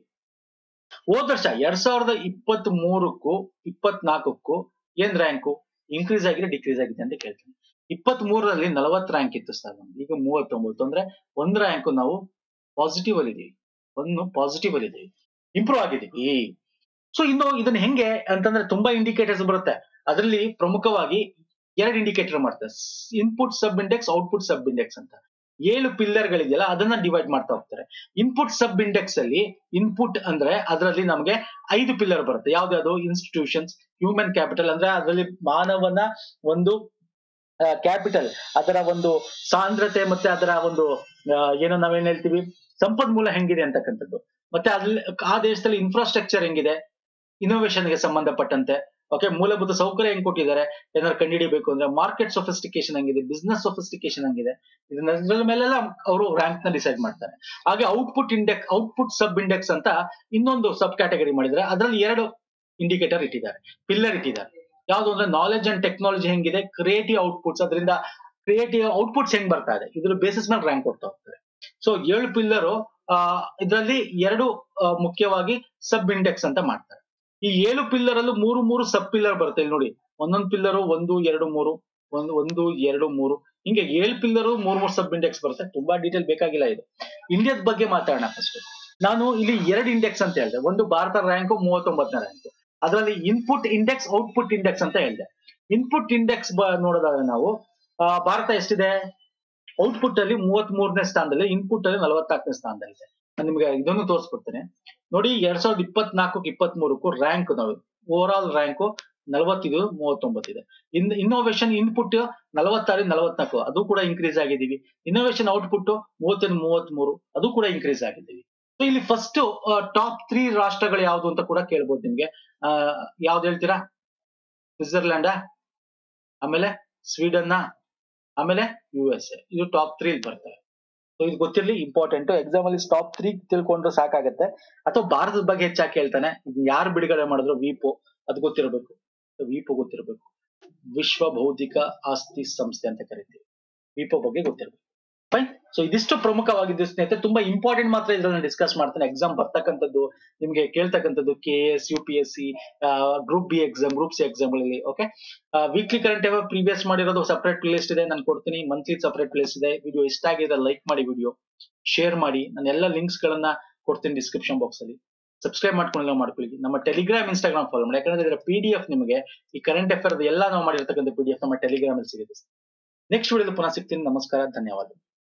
[SPEAKER 1] ಹೋದ ವರ್ಷ ಎರಡ್ ಸಾವಿರದ ಇಪ್ಪತ್ತ್ ಮೂರಕ್ಕೂ ಇಪ್ಪತ್ನಾಲ್ಕಕ್ಕೂ ಏನ್ ರ್ಯಾಂಕು ಇನ್ಕ್ರೀಸ್ ಆಗಿದೆ ಡಿಕ್ರೀಸ್ ಆಗಿದೆ ಅಂತ ಕೇಳ್ತೀನಿ. ಇಪ್ಪತ್ತ್ ಮೂರರಲ್ಲಿ ನಲವತ್ತು ರ್ಯಾಂಕ್ ಇತ್ತು ಸರ್, ಈಗ ಮೂವತ್ತೊಂಬತ್ತು. ಅಂದ್ರೆ ಒಂದ್ ರ್ಯಾಂಕ್ ನಾವು ಪಾಸಿಟಿವ್ ಅಲ್ಲಿ ಇದೀವಿ, ಒಂದು ಪಾಸಿಟಿವ್ ಅಲ್ಲಿ ಇದೀವಿ, ಇಂಪ್ರೂವ್ ಆಗಿದ್ದೀವಿ. ಸೊ ಇನ್ನು ಇದನ್ನ ಹೆಂಗೆ ಅಂತಂದ್ರೆ ತುಂಬಾ ಇಂಡಿಕೇಟರ್ಸ್ ಬರುತ್ತೆ. ಅದರಲ್ಲಿ ಪ್ರಮುಖವಾಗಿ ಎರಡು ಇಂಡಿಕೇಟರ್ ಮಾಡ್ತಾರೆ, input sub index, output sub index ಅಂತ. ಏಳು ಪಿಲ್ಲರ್ ಗಳಿದೆಯಲ್ಲ ಅದನ್ನ ಡಿವೈಡ್ ಮಾಡ್ತಾ ಹೋಗ್ತಾರೆ. ಇನ್ಪುಟ್ ಸಬ್ ಇಂಡೆಕ್ಸ್ ಅಲ್ಲಿ ಇನ್ಪುಟ್ ಅಂದ್ರೆ ಅದರಲ್ಲಿ ನಮಗೆ ಐದು ಪಿಲ್ಲರ್ ಬರುತ್ತೆ. ಯಾವ್ದಾದ್ರು ಇನ್ಸ್ಟಿಟ್ಯೂಷನ್ಸ್, ಹ್ಯೂಮನ್ ಕ್ಯಾಪಿಟಲ್ ಅಂದ್ರೆ ಅದರಲ್ಲಿ ಮಾನವನ ಒಂದು ಕ್ಯಾಪಿಟಲ್, ಅದರ ಒಂದು ಸಾಂದ್ರತೆ ಮತ್ತೆ ಅದರ ಒಂದು ಏನೋ ನಾವೇನ್ ಹೇಳ್ತೀವಿ ಸಂಪನ್ಮೂಲ ಹೆಂಗಿದೆ ಅಂತಕ್ಕಂಥದ್ದು. ಮತ್ತೆ ಅದ್ರಲ್ಲಿ ಆ ದೇಶದಲ್ಲಿ ಇನ್ಫ್ರಾಸ್ಟ್ರಕ್ಚರ್ ಹೆಂಗಿದೆ ಇನ್ನೋವೇಷನ್ ಗೆ ಸಂಬಂಧಪಟ್ಟಂತೆ. ಓಕೆ, ಮೂಲಭೂತ ಸೌಕರ್ಯ ಹೆಂಗ್ ಕೊಟ್ಟಿದ್ದಾರೆ ಏನಾದ್ರು ಕಂಡುಹಿಡಿಬೇಕು ಅಂದ್ರೆ, ಮಾರ್ಕೆಟ್ ಸೊಫಿಸ್ಟಿಕೇಶನ್ ಹಂಗಿದೆ, ಬಿಸ್ನೆಸ್ ಸೊಫಿಸ್ಟಿಕೇಶನ್ ಹಂಗಿದೆ, ಇದನ್ನ ಮೇಲೆಲ್ಲ ಅವರು ರ್ಯಾಂಕ್ ನ ಡಿಸೈಡ್ ಮಾಡ್ತಾರೆ. ಹಾಗೆ output index, output sub index ಅಂತ ಇನ್ನೊಂದು ಸಬ್ ಕ್ಯಾಟಗರಿ ಮಾಡಿದ್ದಾರೆ. ಅದರಲ್ಲಿ ಎರಡು ಇಂಡಿಕೇಟರ್ ಇಟ್ಟಿದ್ದಾರೆ, ಪಿಲ್ಲರ್ ಇಟ್ಟಿದ್ದಾರೆ. ಯಾವ್ದು ಅಂದ್ರೆ ನಾಲೆಜ್ ಅಂಡ್ ಟೆಕ್ನಾಲಜಿ ಹೆಂಗಿದೆ, ಕ್ರಿಯೇಟಿವ್ ಔಟ್ಪುಟ್ಸ್, ಅದರಿಂದ ಕ್ರಿಯೇಟಿವ್ ಔಟ್ಪುಟ್ಸ್ ಹೆಂಗ್ ಬರ್ತಾ ಇದೆ, ಇದ್ರ ಬೇಸಿಸ್ ಮೇಲೆ ರ್ಯಾಂಕ್ ಕೊಡ್ತಾ ಹೋಗ್ತಾರೆ. ಸೊ ಏಳು ಪಿಲ್ಲರು ಆ ಇದರಲ್ಲಿ ಎರಡು ಮುಖ್ಯವಾಗಿ ಸಬ್ ಇಂಡೆಕ್ಸ್ ಅಂತ ಮಾಡ್ತಾರೆ. ಈ ಏಳು ಪಿಲ್ಲರ್ ಅಲ್ಲೂ ಮೂರು ಮೂರು ಸಬ್ ಪಿಲ್ಲರ್ ಬರುತ್ತೆ. ಇಲ್ಲಿ ನೋಡಿ, ಒಂದೊಂದು ಪಿಲ್ಲರು ಒಂದು ಎರಡು ಮೂರು, ಒಂದು ಒಂದು ಎರಡು ಮೂರು, ಹಿಂಗೆ ಏಳು ಪಿಲ್ಲರು ಮೂರ್ ಮೂರ್ ಸಬ್ ಇಂಡೆಕ್ಸ್ ಬರುತ್ತೆ. ತುಂಬಾ ಡೀಟೇಲ್ ಬೇಕಾಗಿಲ್ಲ ಇದು. ಇಂಡಿಯಾದ ಬಗ್ಗೆ ಮಾತಾಡೋಣ ಫಸ್ಟ್. ನಾನು ಇಲ್ಲಿ ಎರಡು ಇಂಡೆಕ್ಸ್ ಅಂತ ಹೇಳಿದೆ. ಒಂದು ಭಾರತ ರ್ಯಾಂಕು ಮೂವತ್ತೊಂಬತ್ತನೇ ರ್ಯಾಂಕ್, ಅದರಲ್ಲಿ ಇನ್ಪುಟ್ ಇಂಡೆಕ್ಸ್, ಔಟ್ಪುಟ್ ಇಂಡೆಕ್ಸ್ ಅಂತ ಹೇಳಿದೆ. ಇನ್ಪುಟ್ ಇಂಡೆಕ್ಸ್ ನೋಡೋದಾದ್ರೆ ನಾವು ಭಾರತ ಎಷ್ಟಿದೆ, ಔಟ್ಪುಟ್ ಅಲ್ಲಿ ಮೂವತ್ತ್ ಮೂರನೇ ಸ್ಥಾನದಲ್ಲಿ, ಇನ್ಪುಟ್ ಅಲ್ಲಿ ನಲವತ್ನಾಲ್ಕನೇ ಸ್ಥಾನದಲ್ಲಿದೆ. ನಾನು ನಿಮ್ಗೆ ಇದನ್ನು ತೋರಿಸ್ಬಿಡ್ತೇನೆ ನೋಡಿ. ಎರಡ್ ಸಾವಿರದ ಇಪ್ಪತ್ನಾಲ್ಕು ಇಪ್ಪತ್ತ್ ಮೂರಕ್ಕೂ ರ್ಯಾಂಕ್ ನಾವು ಓವರ್ ಆಲ್ ರ್ಯಾಂಕು ನಲವತ್ತಿದು ಮೂವತ್ತೊಂಬತ್ತಿದೆ. ಇನ್ ಇನ್ನೋವೇಷನ್ ಇನ್ಪುಟ್ ನಲವತ್ತಾರು ನಲವತ್ನಾಲ್ಕು, ಅದು ಕೂಡ ಇನ್ಕ್ರೀಸ್ ಆಗಿದ್ದೀವಿ. ಇನ್ನೋವೇಷನ್ ಔಟ್ಪುಟ್ ಮೂವತ್ತೊಂದು ಮೂವತ್ತ್ ಮೂರು, ಅದು ಕೂಡ ಇನ್ಕ್ರೀಸ್ ಆಗಿದ್ದೀವಿ. ಸೊ ಇಲ್ಲಿ ಫಸ್ಟ್ ಟಾಪ್ ತ್ರೀ ರಾಷ್ಟ್ರಗಳು ಯಾವ್ದು ಅಂತ ಕೂಡ ಕೇಳ್ಬೋದು ನಿಮ್ಗೆ. ಆ ಯಾವ್ದು ಹೇಳ್ತೀರಾ? ಸ್ವಿಟ್ಜರ್ಲ್ಯಾಂಡ್, ಆಮೇಲೆ ಸ್ವೀಡನ್, ಆಮೇಲೆ ಯು ಎಸ್ ಎ. ಇದು ಟಾಪ್ ತ್ರೀ ಬರ್ತವೆ. ಸೊ ಇದು ಗೊತ್ತಿರ್ಲಿ, ಇಂಪಾರ್ಟೆಂಟ್. ಎಕ್ಸಾಮ್ ಅಲ್ಲಿ ಟಾಪ್ ತ್ರೀ ತಿಳ್ಕೊಂಡ್ರೆ ಸಾಕಾಗತ್ತೆ. ಅಥವಾ ಭಾರತದ ಬಗ್ಗೆ ಹೆಚ್ಚಾಗಿ ಕೇಳ್ತಾನೆ, ಯಾರು ಬಿಡುಗಡೆ ಮಾಡಿದ್ರು, ವಿಪೋ, ಅದು ಗೊತ್ತಿರಬೇಕು. ವಿಪೋ ಗೊತ್ತಿರಬೇಕು, ವಿಶ್ವ ಬೌದ್ಧಿಕ ಆಸ್ತಿ ಸಂಸ್ಥೆ ಅಂತ ಕರಿತೀವಿ. ವಿಪೋ ಬಗ್ಗೆ ಗೊತ್ತಿರಬೇಕು. ಫೈನ್. ಸೊ ಇದಿಷ್ಟು ಪ್ರಮುಖವಾಗಿದ್ದು ಸ್ನೇಹಿತರೆ, ತುಂಬಾ ಇಂಪಾರ್ಟೆಂಟ್ ಮಾತ್ರ ಇದ್ರಲ್ಲಿ ಡಿಸ್ಕಸ್ ಮಾಡ್ತಾನೆ. ಎಕ್ಸಾಮ್ ಬರ್ತಕ್ಕಂಥದ್ದು, ನಿಮ್ಗೆ ಕೇಳ್ತಕ್ಕಂಥದ್ದು K S, U P S C, group B exam, group C exam ಗಳಲ್ಲಿ. Okay, weekly current affair previous ಮಾಡಿರೋದು ಸಪರೇಟ್ ಪ್ಲೇ ಲಿಸ್ಟ್ ಇದೆ, ನಾನು ಕೊಡ್ತೀನಿ. ಮಂತ್ಲಿ ಸಪರೇಟ್ ಪ್ಲೇ ಲಿಸ್ಟ್ ಇದೆ. ವಿಡಿಯೋ ಇಷ್ಟ ಆಗಿದೆ ಲೈಕ್ ಮಾಡಿ, ವಿಡಿಯೋ ಶೇರ್ ಮಾಡಿ. ನಾನು ಎಲ್ಲ ಲಿಂಕ್ಸ್ ಗಳನ್ನ ಕೊಡ್ತೀನಿ ಡಿಸ್ಕ್ರಿಪ್ಷನ್ ಬಾಕ್ಸ್ ಅಲ್ಲಿ. ಸಬ್ಸ್ಕ್ರೈಬ್ ಮಾಡ್ಕೊಳ್ಳಿ, ಮಾಡ್ಕೊಳ್ಳಿ. ನಮ್ಮ ಟೆಲಿಗ್ರಾಮ್, ಇನ್ಸ್ಟಾಗ್ರಾಮ್ ಫಾಲೋ ಮಾಡಿ. ಯಾಕಂದ್ರೆ ಇದರ ಪಿ ಡಿ ಎಫ್ ನಿಮಗೆ ಈ ಕರೆಂಟ್ ಅಫೇರ್ ಎಲ್ಲ ನಾವು ಮಾಡಿರ್ತಕ್ಕಂಥ ಪಿ ಡಿ ಎಫ್ ನಮ್ಮ ಟೆಲಿಗ್ರಾಮ್ ಅಲ್ಲಿ ಸಿಗುತ್ತೆ. ನೆಕ್ಸ್ಟ್ ವಿಡಿಯೋದಲ್ಲಿ ಪುನಃ ಸಿಗ್ತೀನಿ. ನಮಸ್ಕಾರ, ಧನ್ಯವಾದ.